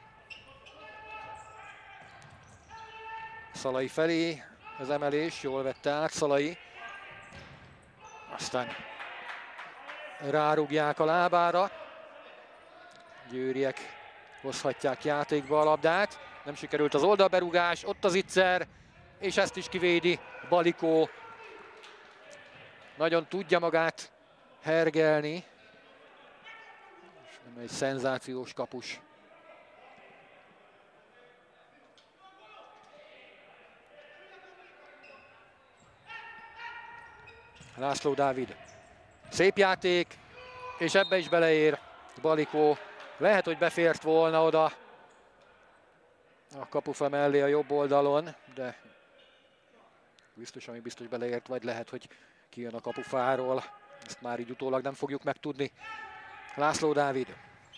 Szalai felé az emelés, jól vette át Szalai. Aztán rárúgják a lábára. Győriek hozhatják játékba a labdát. Nem sikerült az oldalberúgás, ott az Itzer, és ezt is kivédi Balikó. Nagyon tudja magát hergelni. És nem egy szenzációs kapus. László Dávid. Szép játék, és ebbe is beleér Balikó. Lehet, hogy befért volna oda a kapufa mellé a jobb oldalon, de biztos, ami biztos beleért, vagy lehet, hogy kijön a kapufáról. Ezt már így utólag nem fogjuk megtudni. László Dávid.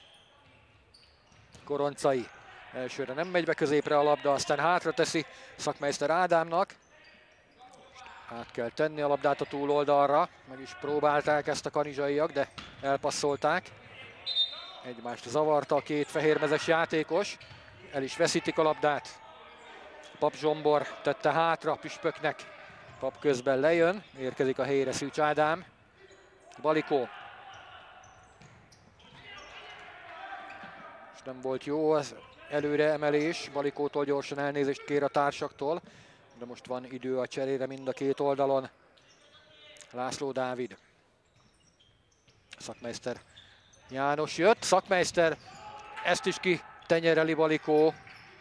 Koroncai. Elsőre nem megy be középre a labda, aztán hátra teszi Szakmeister Ádámnak. Át kell tenni a labdát a túloldalra. Meg is próbálták ezt a kanizsaiak, de elpasszolták. Egymást zavarta a két fehérmezes játékos. El is veszítik a labdát. Pap Zsombor tette hátra Püspöknek. Pap közben lejön. Érkezik a helyére Szűcs Ádám. Balikó. És nem volt jó az előre emelés. Balikótól gyorsan elnézést kér a társaktól. De most van idő a cserére mind a két oldalon. László Dávid. Szakmeister János jött. Szakmeister ezt is kitenyereli Balikó.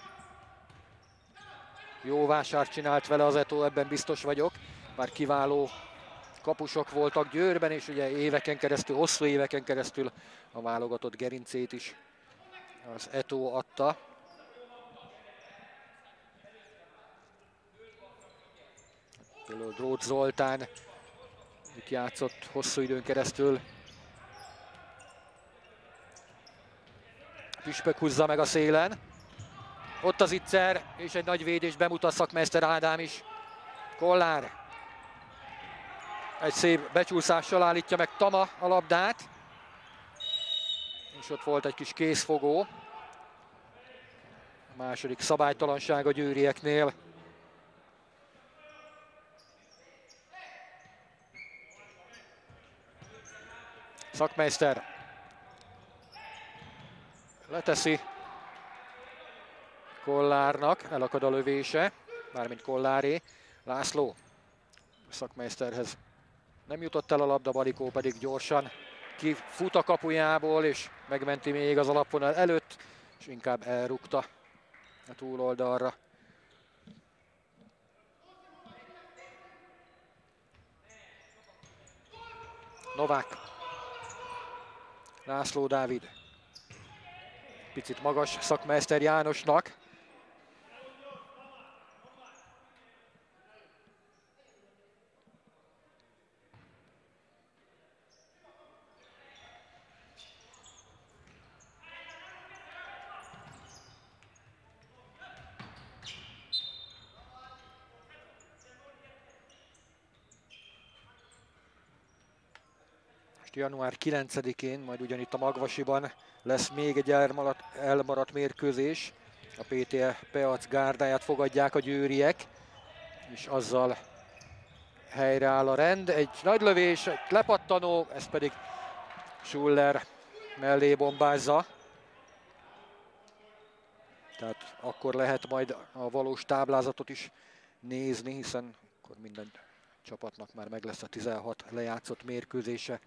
Jó vásárt csinált vele az Eto, ebben biztos vagyok. Bár kiváló kapusok voltak Győrben, és ugye éveken keresztül, hosszú éveken keresztül a válogatott gerincét is az Eto adta. Például Dróth Zoltán itt játszott hosszú időn keresztül. Püspök húzza meg a szélen. Ott az Itzer, és egy nagy védés bemutat Szakmeister Ádám is. Kollár egy szép becsúszással állítja meg Tama a labdát. És ott volt egy kis kézfogó. A második szabálytalanság a győrieknél. Szakmeister leteszi Kollárnak, elakad a lövése, mármint Kolláré. László Szakmeisterhez nem jutott el a labda, Balikó pedig gyorsan kifut a kapujából, és megmenti még az alapvonal előtt, és inkább elrúgta a túloldalra. Novák. László Dávid. Picit magas Szakmeister Jánosnak. Január 9-én, majd ugyanitt a Magvasiban lesz még egy elmaradt mérkőzés. A PTE Peac gárdáját fogadják a győriek, és azzal helyreáll a rend. Egy nagy lövés, egy lepattanó, ez pedig Schuller mellé bombázza. Tehát akkor lehet majd a valós táblázatot is nézni, hiszen akkor minden csapatnak már meg lesz a 16 lejátszott mérkőzése.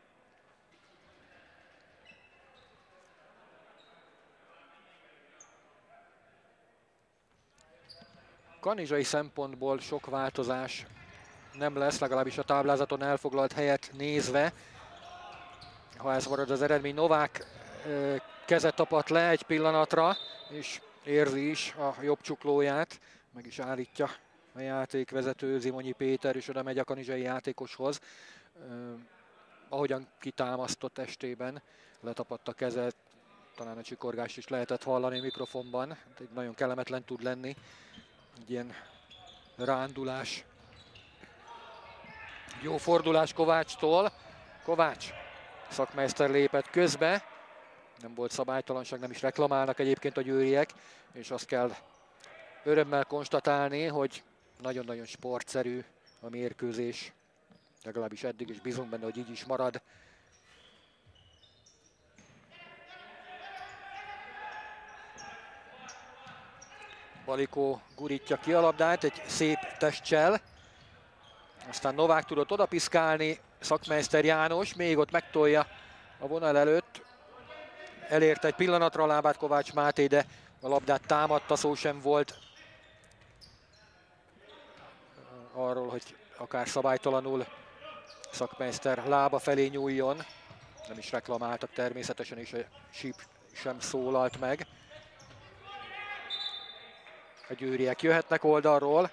Kanizsai szempontból sok változás nem lesz, legalábbis a táblázaton elfoglalt helyet nézve. Ha ez marad az eredmény, Novák kezet tapadt le egy pillanatra, és érzi is a jobb csuklóját, meg is állítja a játékvezető Zimonyi Péter, és oda megy a kanizsai játékoshoz. Ahogyan kitámasztott estében, letapadt a kezet, talán a csikorgást is lehetett hallani a mikrofonban, egy nagyon kellemetlen tud lenni, egy ilyen rándulás. Jó fordulás Kovácstól. Kovács, szakmester lépett közbe. Nem volt szabálytalanság, nem is reklamálnak egyébként a győriek, és azt kell örömmel konstatálni, hogy nagyon-nagyon sportszerű a mérkőzés. Legalábbis eddig, és bízunk benne, hogy így is marad. Balikó gurítja ki a labdát egy szép testcsel. Aztán Novák tudott odapiszkálni, szakmester János még ott megtolja a vonal előtt. Elérte egy pillanatra a lábát Kovács Máté, de a labdát támadta, szó sem volt arról, hogy akár szabálytalanul szakmester lába felé nyúljon. Nem is reklamáltak természetesen, és a síp sem szólalt meg. A győriek jöhetnek oldalról.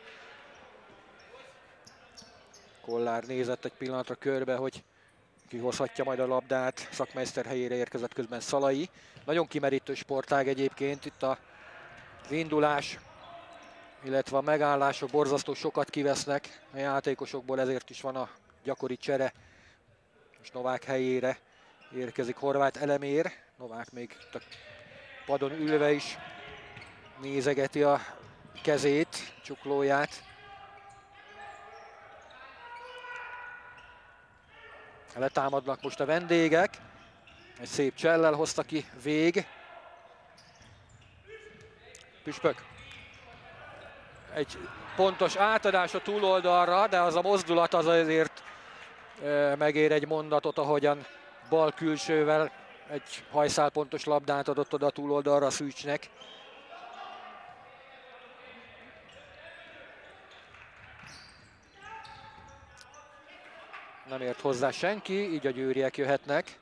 Kollár nézett egy pillanatra körbe, hogy kihozhatja majd a labdát. Szakmester helyére érkezett közben Szalai. Nagyon kimerítő sportág egyébként. Itt az indulás, illetve a megállások borzasztó sokat kivesznek a játékosokból, ezért is van a gyakori csere. És Novák helyére érkezik Horváth Elemér. Novák még a padon ülve is nézegeti a kezét, csuklóját. Letámadnak most a vendégek. Egy szép csellel hozta ki Vég. Püspök. Egy pontos átadás a túloldalra, de az a mozdulat az azért megér egy mondatot, ahogyan bal külsővel egy hajszálpontos labdát adott oda a túloldalra a Szűcsnek. Nem ért hozzá senki, így a győriek jöhetnek.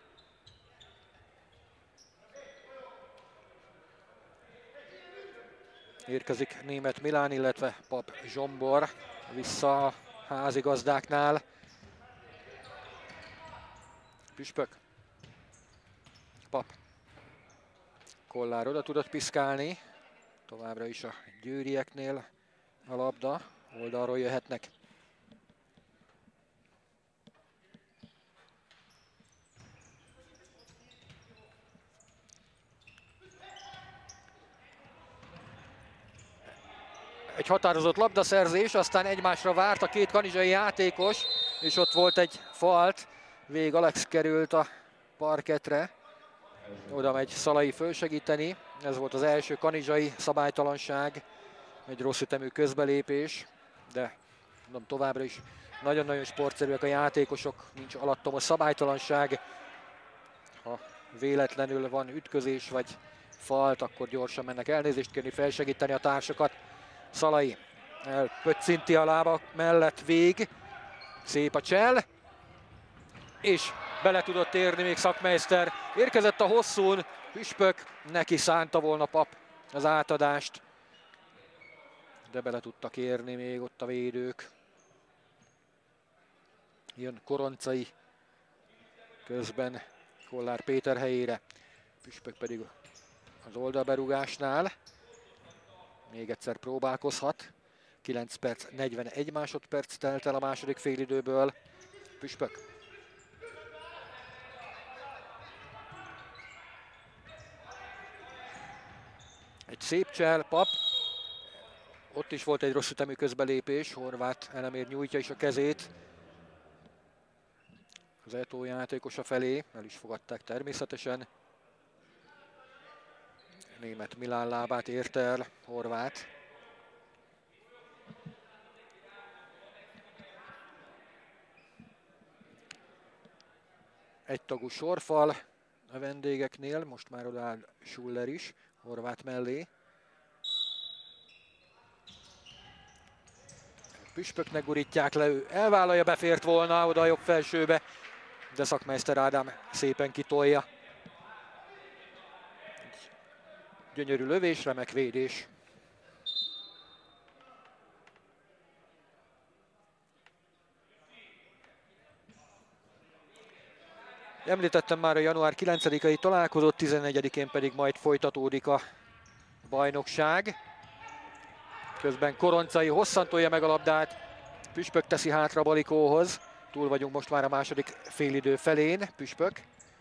Érkezik Németh Milán, illetve Pap Zsombor vissza a házigazdáknál. Püspök. Pap. Kollár oda tudott piszkálni. Továbbra is a győrieknél a labda. Oldalról jöhetnek. Egy határozott labdaszerzés, aztán egymásra várt a két kanizsai játékos, és ott volt egy falt. Vég Alex került a parketre. Oda megy Szalai fölsegíteni. Ez volt az első kanizsai szabálytalanság. Egy rossz ütemű közbelépés, de mondom, továbbra is nagyon-nagyon sportszerűek a játékosok. Nincs alattomos szabálytalanság. Ha véletlenül van ütközés vagy falt, akkor gyorsan mennek elnézést kérni, felsegíteni a társakat. Szalai elpöccinti a lába mellett Vég. Szép a csel. És bele tudott érni még szakmester. Érkezett a hosszún. Püspök neki szánta volna Pap az átadást. De bele tudtak érni még ott a védők. Jön Koroncai. Közben Kollár Péter helyére. Püspök pedig az oldalberúgásnál. Még egyszer próbálkozhat. 9 perc, 41 másodperc telt el a második félidőből. Püspök. Egy szép csel, Pap. Ott is volt egy rossz ütemű közbelépés. Horváth Elemér nyújtja is a kezét az Eto játékosa felé. El is fogadták természetesen. német Milán lábát érte el Horváth. Egytagú sorfal a vendégeknél, most már odaáll Schuller is Horváth mellé. Püspöknek gurítják le, ő elvállalja, befért volna oda a jobb felsőbe, de Szakmeister Ádám szépen kitolja. Gyönyörű lövés, remek védés. Említettem már a január 9-i találkozót, 14-én pedig majd folytatódik a bajnokság. Közben Koroncai hosszan tolja meg a labdát, Püspök teszi hátra Balikóhoz. Túl vagyunk most már a második félidő felén, Püspök.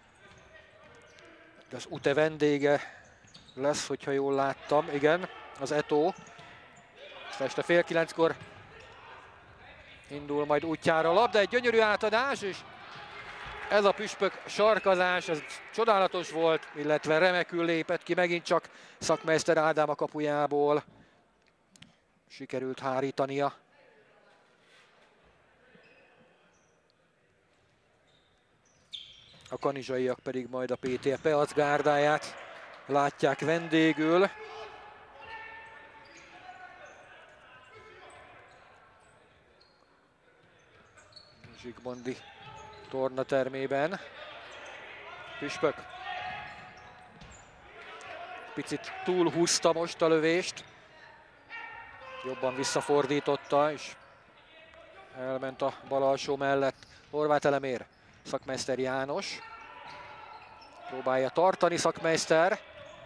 De az Ute vendége lesz, hogyha jól láttam. Igen, az Eto. Este fél 9-kor indul majd útjára a labda, egy gyönyörű átadás, és ez a Püspök sarkazás, ez csodálatos volt, illetve remekül lépett ki megint csak Szakmeister Ádám a kapujából. Sikerült hárítania. A kanizsaiak pedig majd a PTE Peac gárdáját látják vendégül. Zsigmondi tornatermében. Püspök picit túlhúzta most a lövést. Jobban visszafordította, és elment a bal alsó mellett. Horváth elemér, Szakmeister János. Próbálja tartani Szakmeister.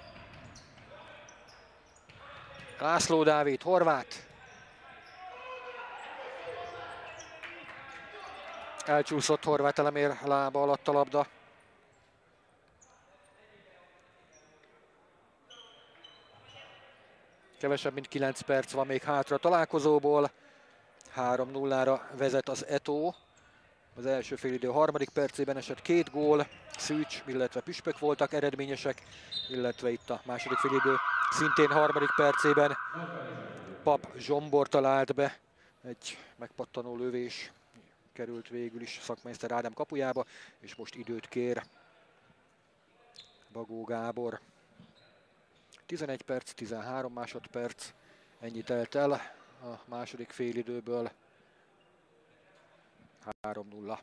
László Dávid, Horváth. Elcsúszott Horváth elemér lába alatt a labda. Kevesebb mint 9 perc van még hátra a találkozóból. 3-0-ra vezet az Eto. Az első félidő harmadik percében esett 2 gól. Szűcs, illetve Püspök voltak eredményesek, illetve itt a második félidő szintén harmadik percében Pap Zsombor talált be. Egy megpattanó lövés került végül is Szakmeister Ádám kapujába, és most időt kér Bagó Gábor. 11 perc, 13 másodperc, ennyi telt el a második félidőből. 3-0.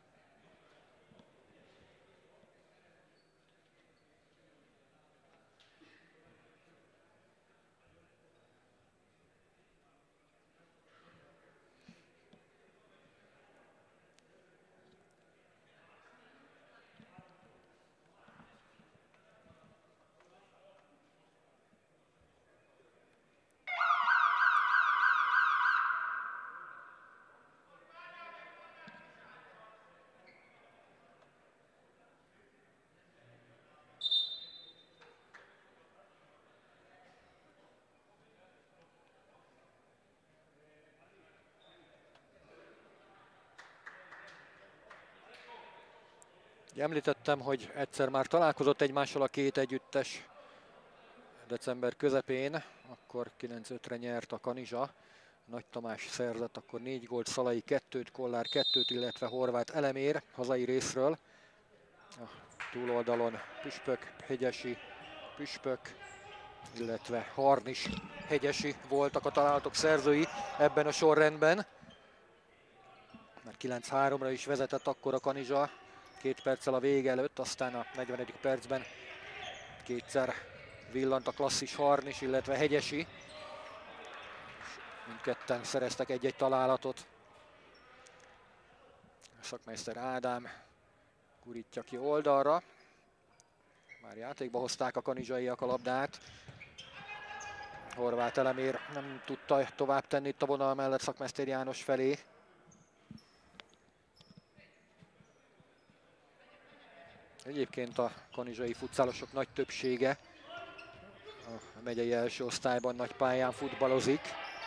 Említettem, hogy egyszer már találkozott egymással a két együttes december közepén, akkor 9-5-re nyert a Kanizsa. Nagy Tamás szerzett akkor 4 gólt, Szalai 2-t, Kollár 2-t, illetve Horváth elemér hazai részről. A túloldalon Püspök, Hegyesi, Püspök, illetve Harnis, Hegyesi voltak a találatok szerzői ebben a sorrendben. Mert 9-3-ra is vezetett akkor a Kanizsa 2 perccel a vége előtt, aztán a 40. percben kétszer villant a klasszis Harnis, illetve Hegyesi. Mindketten szereztek egy-egy találatot. Szakmeister Ádám gurítja ki oldalra. Már játékba hozták a kanizsaiak a labdát. Horváth elemér nem tudta tovább tenni itt a vonal mellett Szakmeister János felé. Egyébként a kanizsai futszálosok nagy többsége a megyei első osztályban nagy pályán futballozik.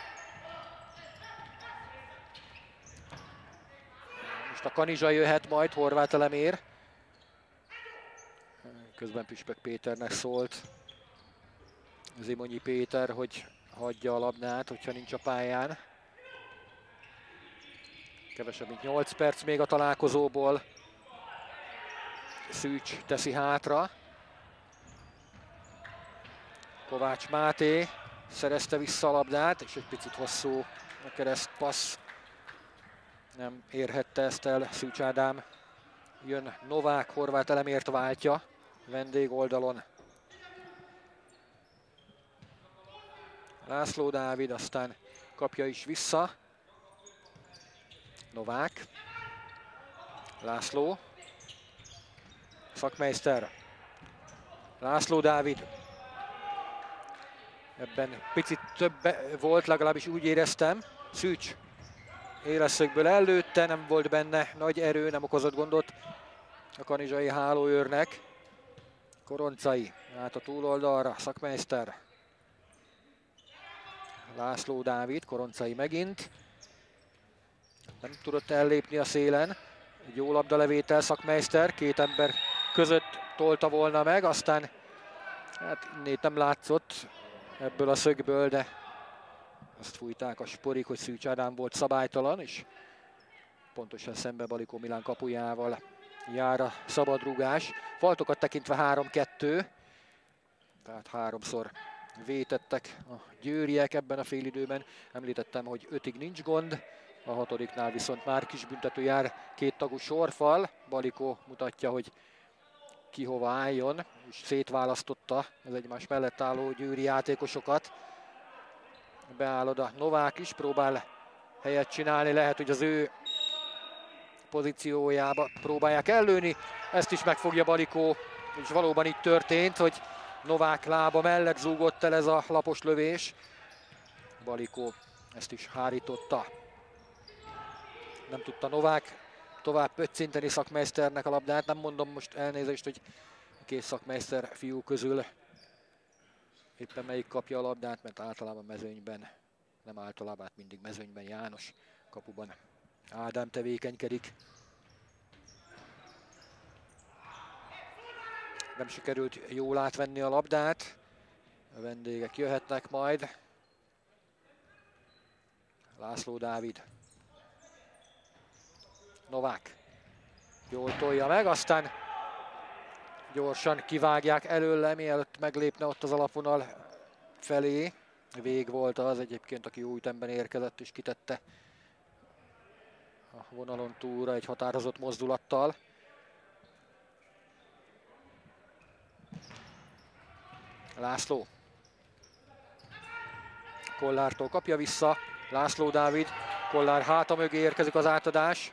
Most a Kanizsa jöhet majd, Horváth elemér. Közben Püspök Péternek szólt Zimonyi Péter, hogy hagyja a labdát, hogyha nincs a pályán. Kevesebb, mint 8 perc még a találkozóból. Szűcs teszi hátra. Kovács Máté szerezte vissza a labdát, és egy picit hosszú a keresztpassz. Nem érhette ezt el Szűcs Ádám. Jön Novák, Horváth Elemért váltja vendégoldalon. László Dávid, aztán kapja is vissza. Novák. László. Szakmeister. László Dávid. Ebben picit több volt, legalábbis úgy éreztem. Szűcs éleszögből előtte, nem volt benne nagy erő, nem okozott gondot a kanizsai hálóőrnek. Koroncai át a túloldalra, Szakmeister. László Dávid, Koroncai megint. Nem tudott ellépni a szélen. Egy jó labdalevétel, Szakmeister, két ember között tolta volna meg, aztán hát innét nem látszott ebből a szögből, de azt fújták a sporik, hogy Szűcs Ádám volt szabálytalan, és pontosan szembe Balikó Milán kapujával jár a szabadrúgás. Faltokat tekintve 3-2, tehát háromszor vétettek a győriek ebben a félidőben. Említettem, hogy 5-ig nincs gond, a hatodiknál viszont már kis büntető jár, kéttagú sorfal. Balikó mutatja, hogy ki hova álljon, és szétválasztotta az egymás mellett álló győri játékosokat. Beáll oda Novák is, próbál helyet csinálni, lehet, hogy az ő pozíciójába próbálják ellőni. Ezt is megfogja Balikó, és valóban így történt, hogy Novák lába mellett zúgott el ez a lapos lövés. Balikó ezt is hárította. Nem tudta Novák tovább pöccinteni Szakmeisternek a labdát. Nem mondom most elnézést, hogy a két Szakmeister fiú közül éppen melyik kapja a labdát, mert általában mezőnyben, nem általában, hát mindig mezőnyben János, kapuban Ádám tevékenykedik. Nem sikerült jól átvenni a labdát. A vendégek jöhetnek majd. László Dávid. Novák. Jól tolja meg, aztán gyorsan kivágják előle, mielőtt meglépne ott az alapvonal felé. Vég volt az egyébként, aki jó ütemben érkezett és kitette a vonalon túlra egy határozott mozdulattal. László. Kollártól kapja vissza. László Dávid. Kollár háta mögé érkezik az átadás.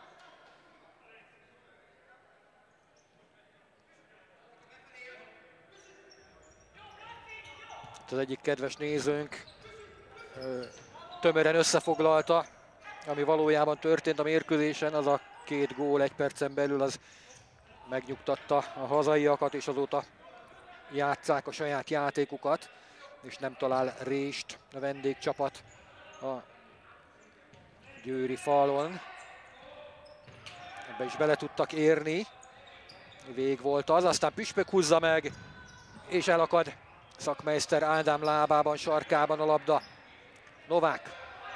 Az egyik kedves nézőnk tömören összefoglalta, ami valójában történt a mérkőzésen, az a 2 gól 1 percen belül, az megnyugtatta a hazaiakat, és azóta játsszák a saját játékukat, és nem talál rést a vendégcsapat a győri falon. Ebbe is bele tudtak érni. Vég volt az, aztán Püspök húzza meg, és elakad Szakmeister Ádám lábában, sarkában a labda. Novák.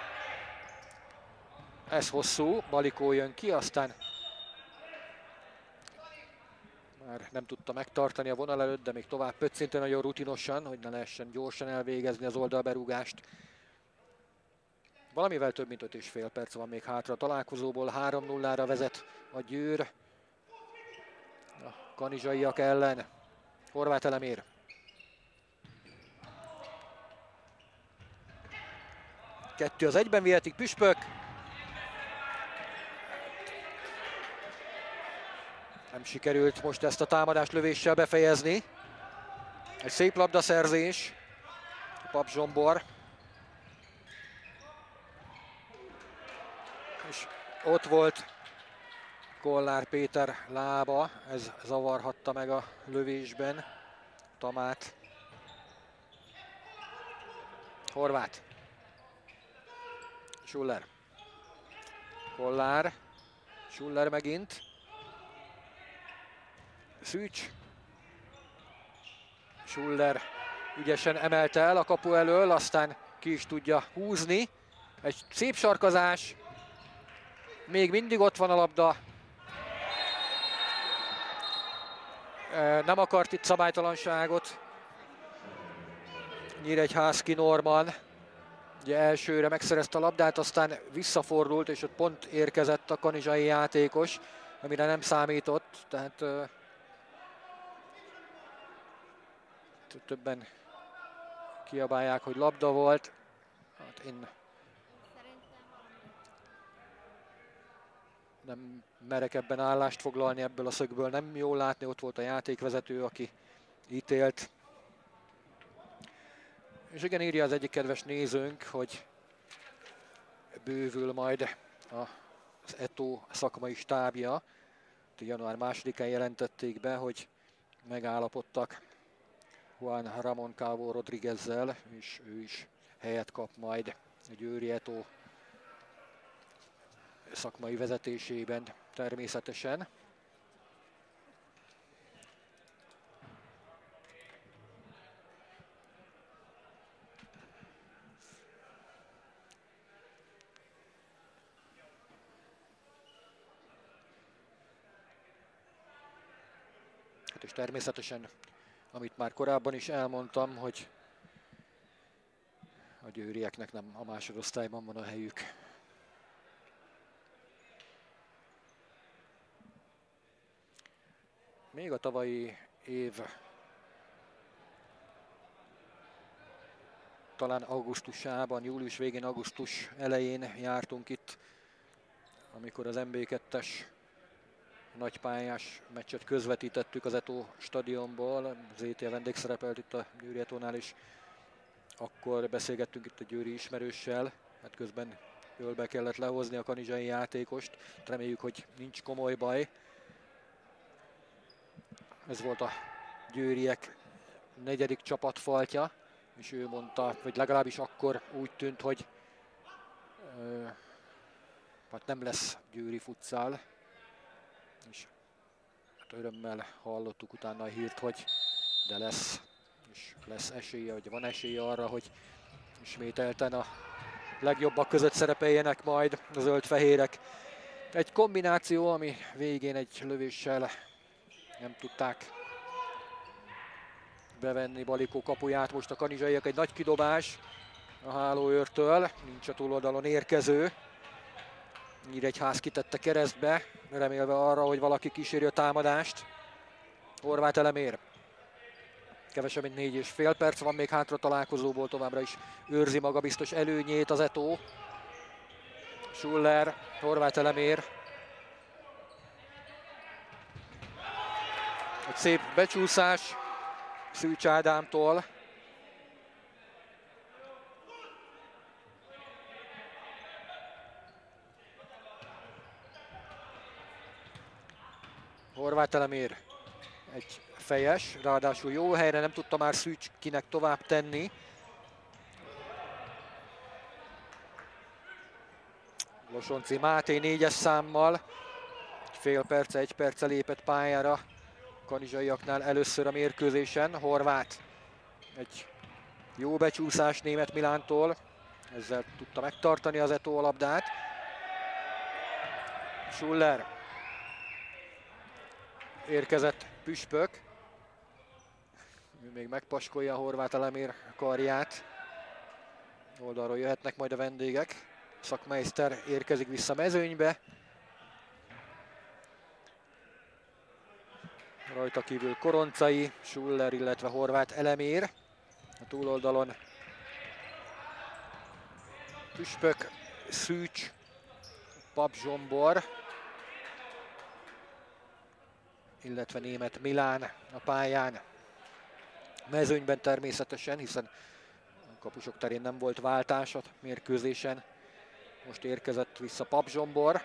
Ez hosszú, Balikó jön ki, aztán már nem tudta megtartani a vonal előtt, de még tovább pöccinte nagyon rutinosan, hogy ne lehessen gyorsan elvégezni az oldalberúgást. Valamivel több mint 5,5 perc van még hátra a találkozóból, 3-0-ra vezet a Győr a kanizsaiak ellen. Horváth Elemér. Kettő az egyben vihetik, Püspök. Nem sikerült most ezt a támadást lövéssel befejezni. Egy szép labdaszerzés. Pap Zsombor. És ott volt Kollár Péter lába, ez zavarhatta meg a lövésben Tamát. Horváth. Schuller. Kollár. Schuller megint. Szűcs. Schuller ügyesen emelte el a kapu elől, aztán ki is tudja húzni. Egy szép sarkazás, még mindig ott van a labda. Nem akart itt szabálytalanságot Nyíregyházki Norman. Ugye elsőre megszerezte a labdát, aztán visszafordult, és ott pont érkezett a kanizsai játékos, amire nem számított. Tehát többen kiabálják, hogy labda volt. Hát én nem merek ebben állást foglalni, ebből a szögből nem jól látni, ott volt a játékvezető, aki ítélt. És igen, írja az egyik kedves nézőnk, hogy bővül majd az ETO szakmai stábja. Január 2-án jelentették be, hogy megállapodtak Juan Ramón Calvo Rodríguezzel, és ő is helyet kap majd a győri ETO szakmai vezetésében természetesen. És természetesen, amit már korábban is elmondtam, hogy a győrieknek nem a másodosztályban van a helyük. Még a tavalyi év talán augusztusában, július végén, augusztus elején jártunk itt, amikor az MB2-es nagypályás meccset közvetítettük az ETO stadionból. Az ETL vendégszerepelt itt a Győri ETO-nál is. Akkor beszélgettünk itt a győri ismerőssel, hát közben ölbe kellett lehozni a kanizsai játékost. Reméljük, hogy nincs komoly baj. Ez volt a győriek negyedik csapatfaltja, és ő mondta, vagy legalábbis akkor úgy tűnt, hogy hát nem lesz győri futszál. És hát örömmel hallottuk utána a hírt, hogy de lesz, és lesz esélye, vagy van esélye arra, hogy ismételten a legjobbak között szerepeljenek majd a zöld-fehérek. Egy kombináció, ami végén egy lövéssel nem tudták bevenni Balikó kapuját. Most a kanizsaiak, egy nagy kidobás a hálóőrtől, nincs a túloldalon érkező. Nyíregyház kitette keresztbe, remélve arra, hogy valaki kíséri a támadást. Horváth Elemér. Kevesebb, mint 4,5 perc van még hátra találkozóból, továbbra is őrzi magabiztos előnyét az ETO. Schuller, Horváth Elemér. Egy szép becsúszás Szűcs Ádámtól. Horváth Elemér egy fejes, ráadásul jó helyre, nem tudta már Szűcskinek tovább tenni. Losonci Máté 4-es számmal, fél perce, 1 perce lépett pályára kanizsaiaknál először a mérkőzésen. Horváth egy jó becsúszás Németh Milántól, ezzel tudta megtartani az ETO a labdát. Schuller. Érkezett Püspök. Ő még megpaskolja Horváth Elemér karját. Oldalról jöhetnek majd a vendégek. Szakmeister érkezik vissza mezőnybe. Rajta kívül Koroncai, Schuller, illetve Horváth Elemér. A túloldalon Püspök, Szűcs, Pap Zsombor, illetve Németh Milán a pályán. Mezőnyben természetesen, hiszen a kapusok terén nem volt váltás a mérkőzésen. Most érkezett vissza Pap Zsombor.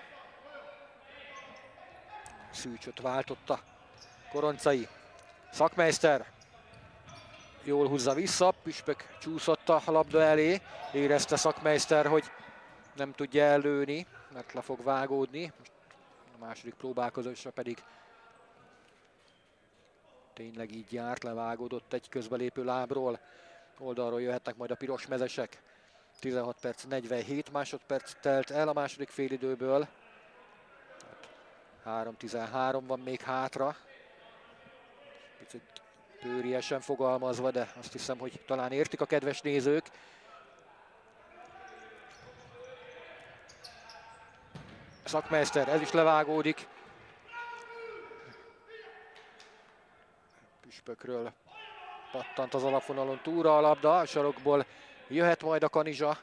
Szűcsöt váltotta Koroncai. Szakmeister jól húzza vissza, Püspök csúszott a labda elé. Érezte Szakmeister, hogy nem tudja ellőni, mert le fog vágódni. Most a második próbálkozásra pedig tényleg így járt, levágódott egy közbelépő lábról. Oldalról jöhetnek majd a piros mezesek. 16 perc 47 másodperc telt el a második félidőből. 3:13 van még hátra. Picit tőriesen fogalmazva, de azt hiszem, hogy talán értik a kedves nézők. Szakmeister, ez is levágódik. Püspökről pattant az alapvonalon túra a labda, a sarokból jöhet majd a kanizsa.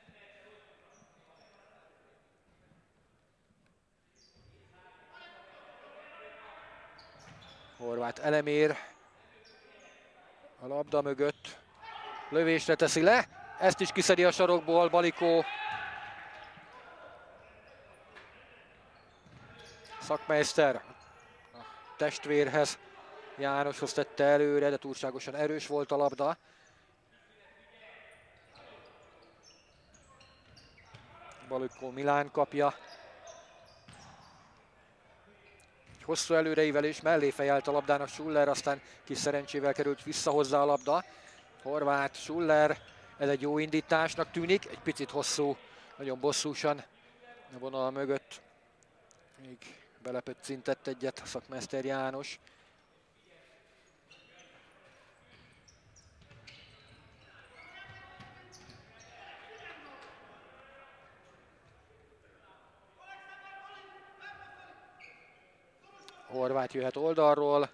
Horváth Elemér a labda mögött lövésre teszi le, ezt is kiszedi a sarokból Balikó. Szakmeister a testvérhez, Jánoshoz tette előre, de túlságosan erős volt a labda. Balikó Milán kapja. Egy hosszú előreívelés, mellé fejelt a labdának Schuller, aztán kis szerencsével került vissza hozzá a labda. Horváth, Schuller, ez egy jó indításnak tűnik, egy picit hosszú, nagyon bosszúsan a vonal mögött. Még belepöccintett egyet Szakmeister János. Horváth jöhet oldalról.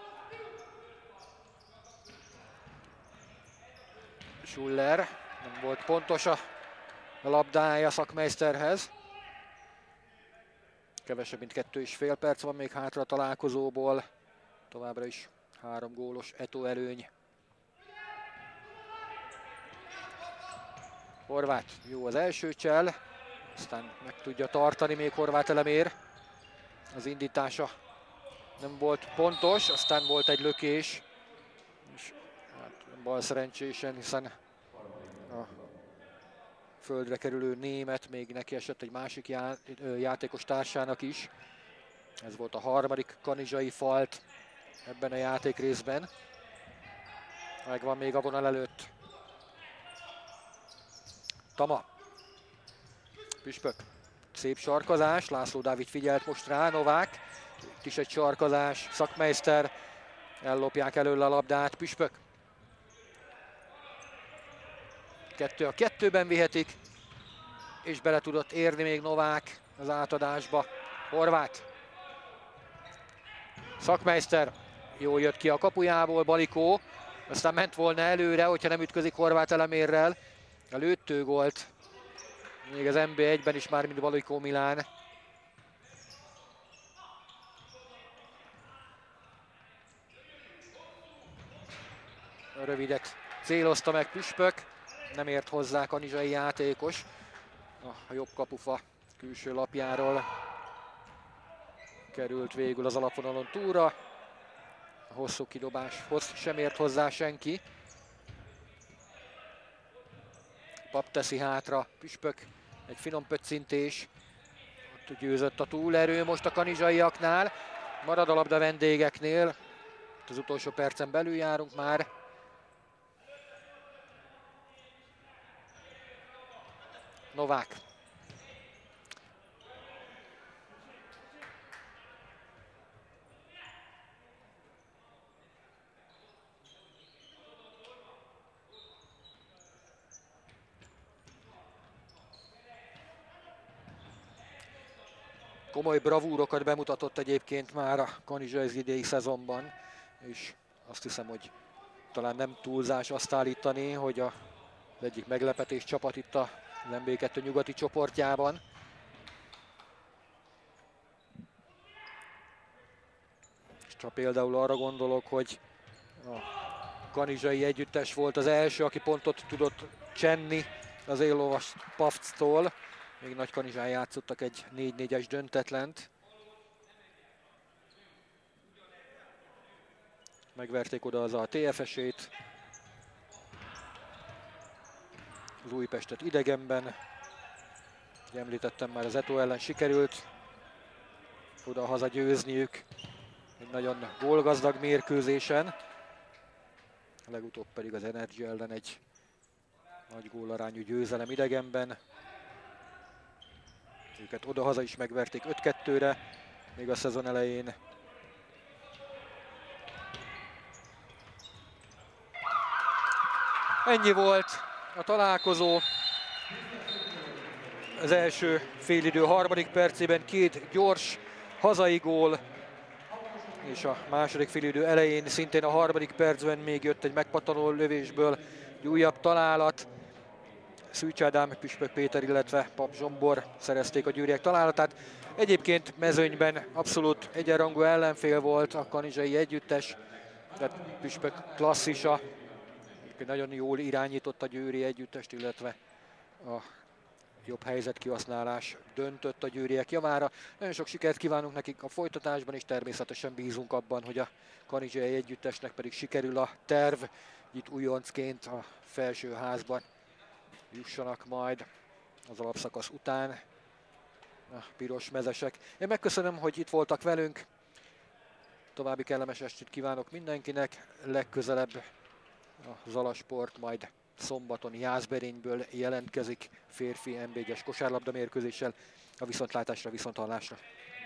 Schuller, nem volt pontos a labdája Szakmeisterhez. Kevesebb, mint 2,5 perc van még hátra a találkozóból. Továbbra is 3 gólos Eto előny. Horváth jó az első csel, aztán meg tudja tartani még Horváth Elemér. Az indítása nem volt pontos, aztán volt egy lökés. És hát bal szerencsésen, hiszen a földre kerülő német még neki esett egy másik játékos társának is. Ez volt a harmadik kanizsai falt ebben a játékrészben. Megvan még a vonal előtt. Tama. Püspök. Szép sarkazás, László Dávid figyelt most rá, Novák. Itt is egy sarkazás, Szakmeister. Ellopják előle a labdát, Püspök. 2-2-ben vihetik, és bele tudott érni még Novák az átadásba. Horváth. Szakmeister. Jól jött ki a kapujából Balikó. Aztán ment volna előre, hogyha nem ütközik Horváth Elemérrel. A lőttő gólt. Még az NB1-ben is már, mint Balikó Milán. A rövidet célozta meg Püspök. Nem ért hozzá kanizsai játékos. A jobb kapufa külső lapjáról került végül az alapvonalon túra. A hosszú kidobáshoz sem ért hozzá senki. Pap teszi hátra, Püspök, egy finom pöccintés. Ott győzött a túlerő most a kanizsaiaknál. Marad a labda vendégeknél. Az utolsó percen belül járunk már. Novák. Komoly bravúrokat bemutatott egyébként már a kanizsa az idei szezonban, és azt hiszem, hogy talán nem túlzás azt állítani, hogy az egyik meglepetés csapat itt a NB2 nyugati csoportjában. És csak például arra gondolok, hogy a kanizsai együttes volt az első, aki pontot tudott csenni az éllovas Pafctól. Még Nagykanizsán játszottak egy 4-4-es döntetlent. Megverték oda az a TFS-ét. Az Újpestet idegenben. Említettem már, az Eto ellen sikerült oda-haza győzniük. egy nagyon gólgazdag mérkőzésen. Legutóbb pedig az Energy ellen egy nagy gólarányú győzelem idegenben. Őket odahaza is megverték 5-2-re, még a szezon elején. Ennyi volt a találkozó. Az első félidő harmadik percében két gyors hazai gól, és a második félidő elején szintén a harmadik percben még jött egy megpattanó lövésből egy újabb találat. Szűcs Ádám, Püspök Péter, illetve Pap Zsombor szerezték a győriek találatát. Egyébként mezőnyben abszolút egyenrangú ellenfél volt a kanizsai együttes, tehát Püspök klasszisa. Nagyon jól irányított a győri együttest, illetve a jobb helyzet kihasználás döntött a győriek javára. Nagyon sok sikert kívánunk nekik a folytatásban, és természetesen bízunk abban, hogy a kanizsai együttesnek pedig sikerül a terv. Itt újoncként a felsőházban jussanak majd az alapszakasz után a piros mezesek. Én megköszönöm, hogy itt voltak velünk. További kellemes estét kívánok mindenkinek. Legközelebb a Zala Sport majd szombaton Jászberényből jelentkezik férfi NB1-es kosárlabda mérkőzéssel. A viszontlátásra, viszonthallásra.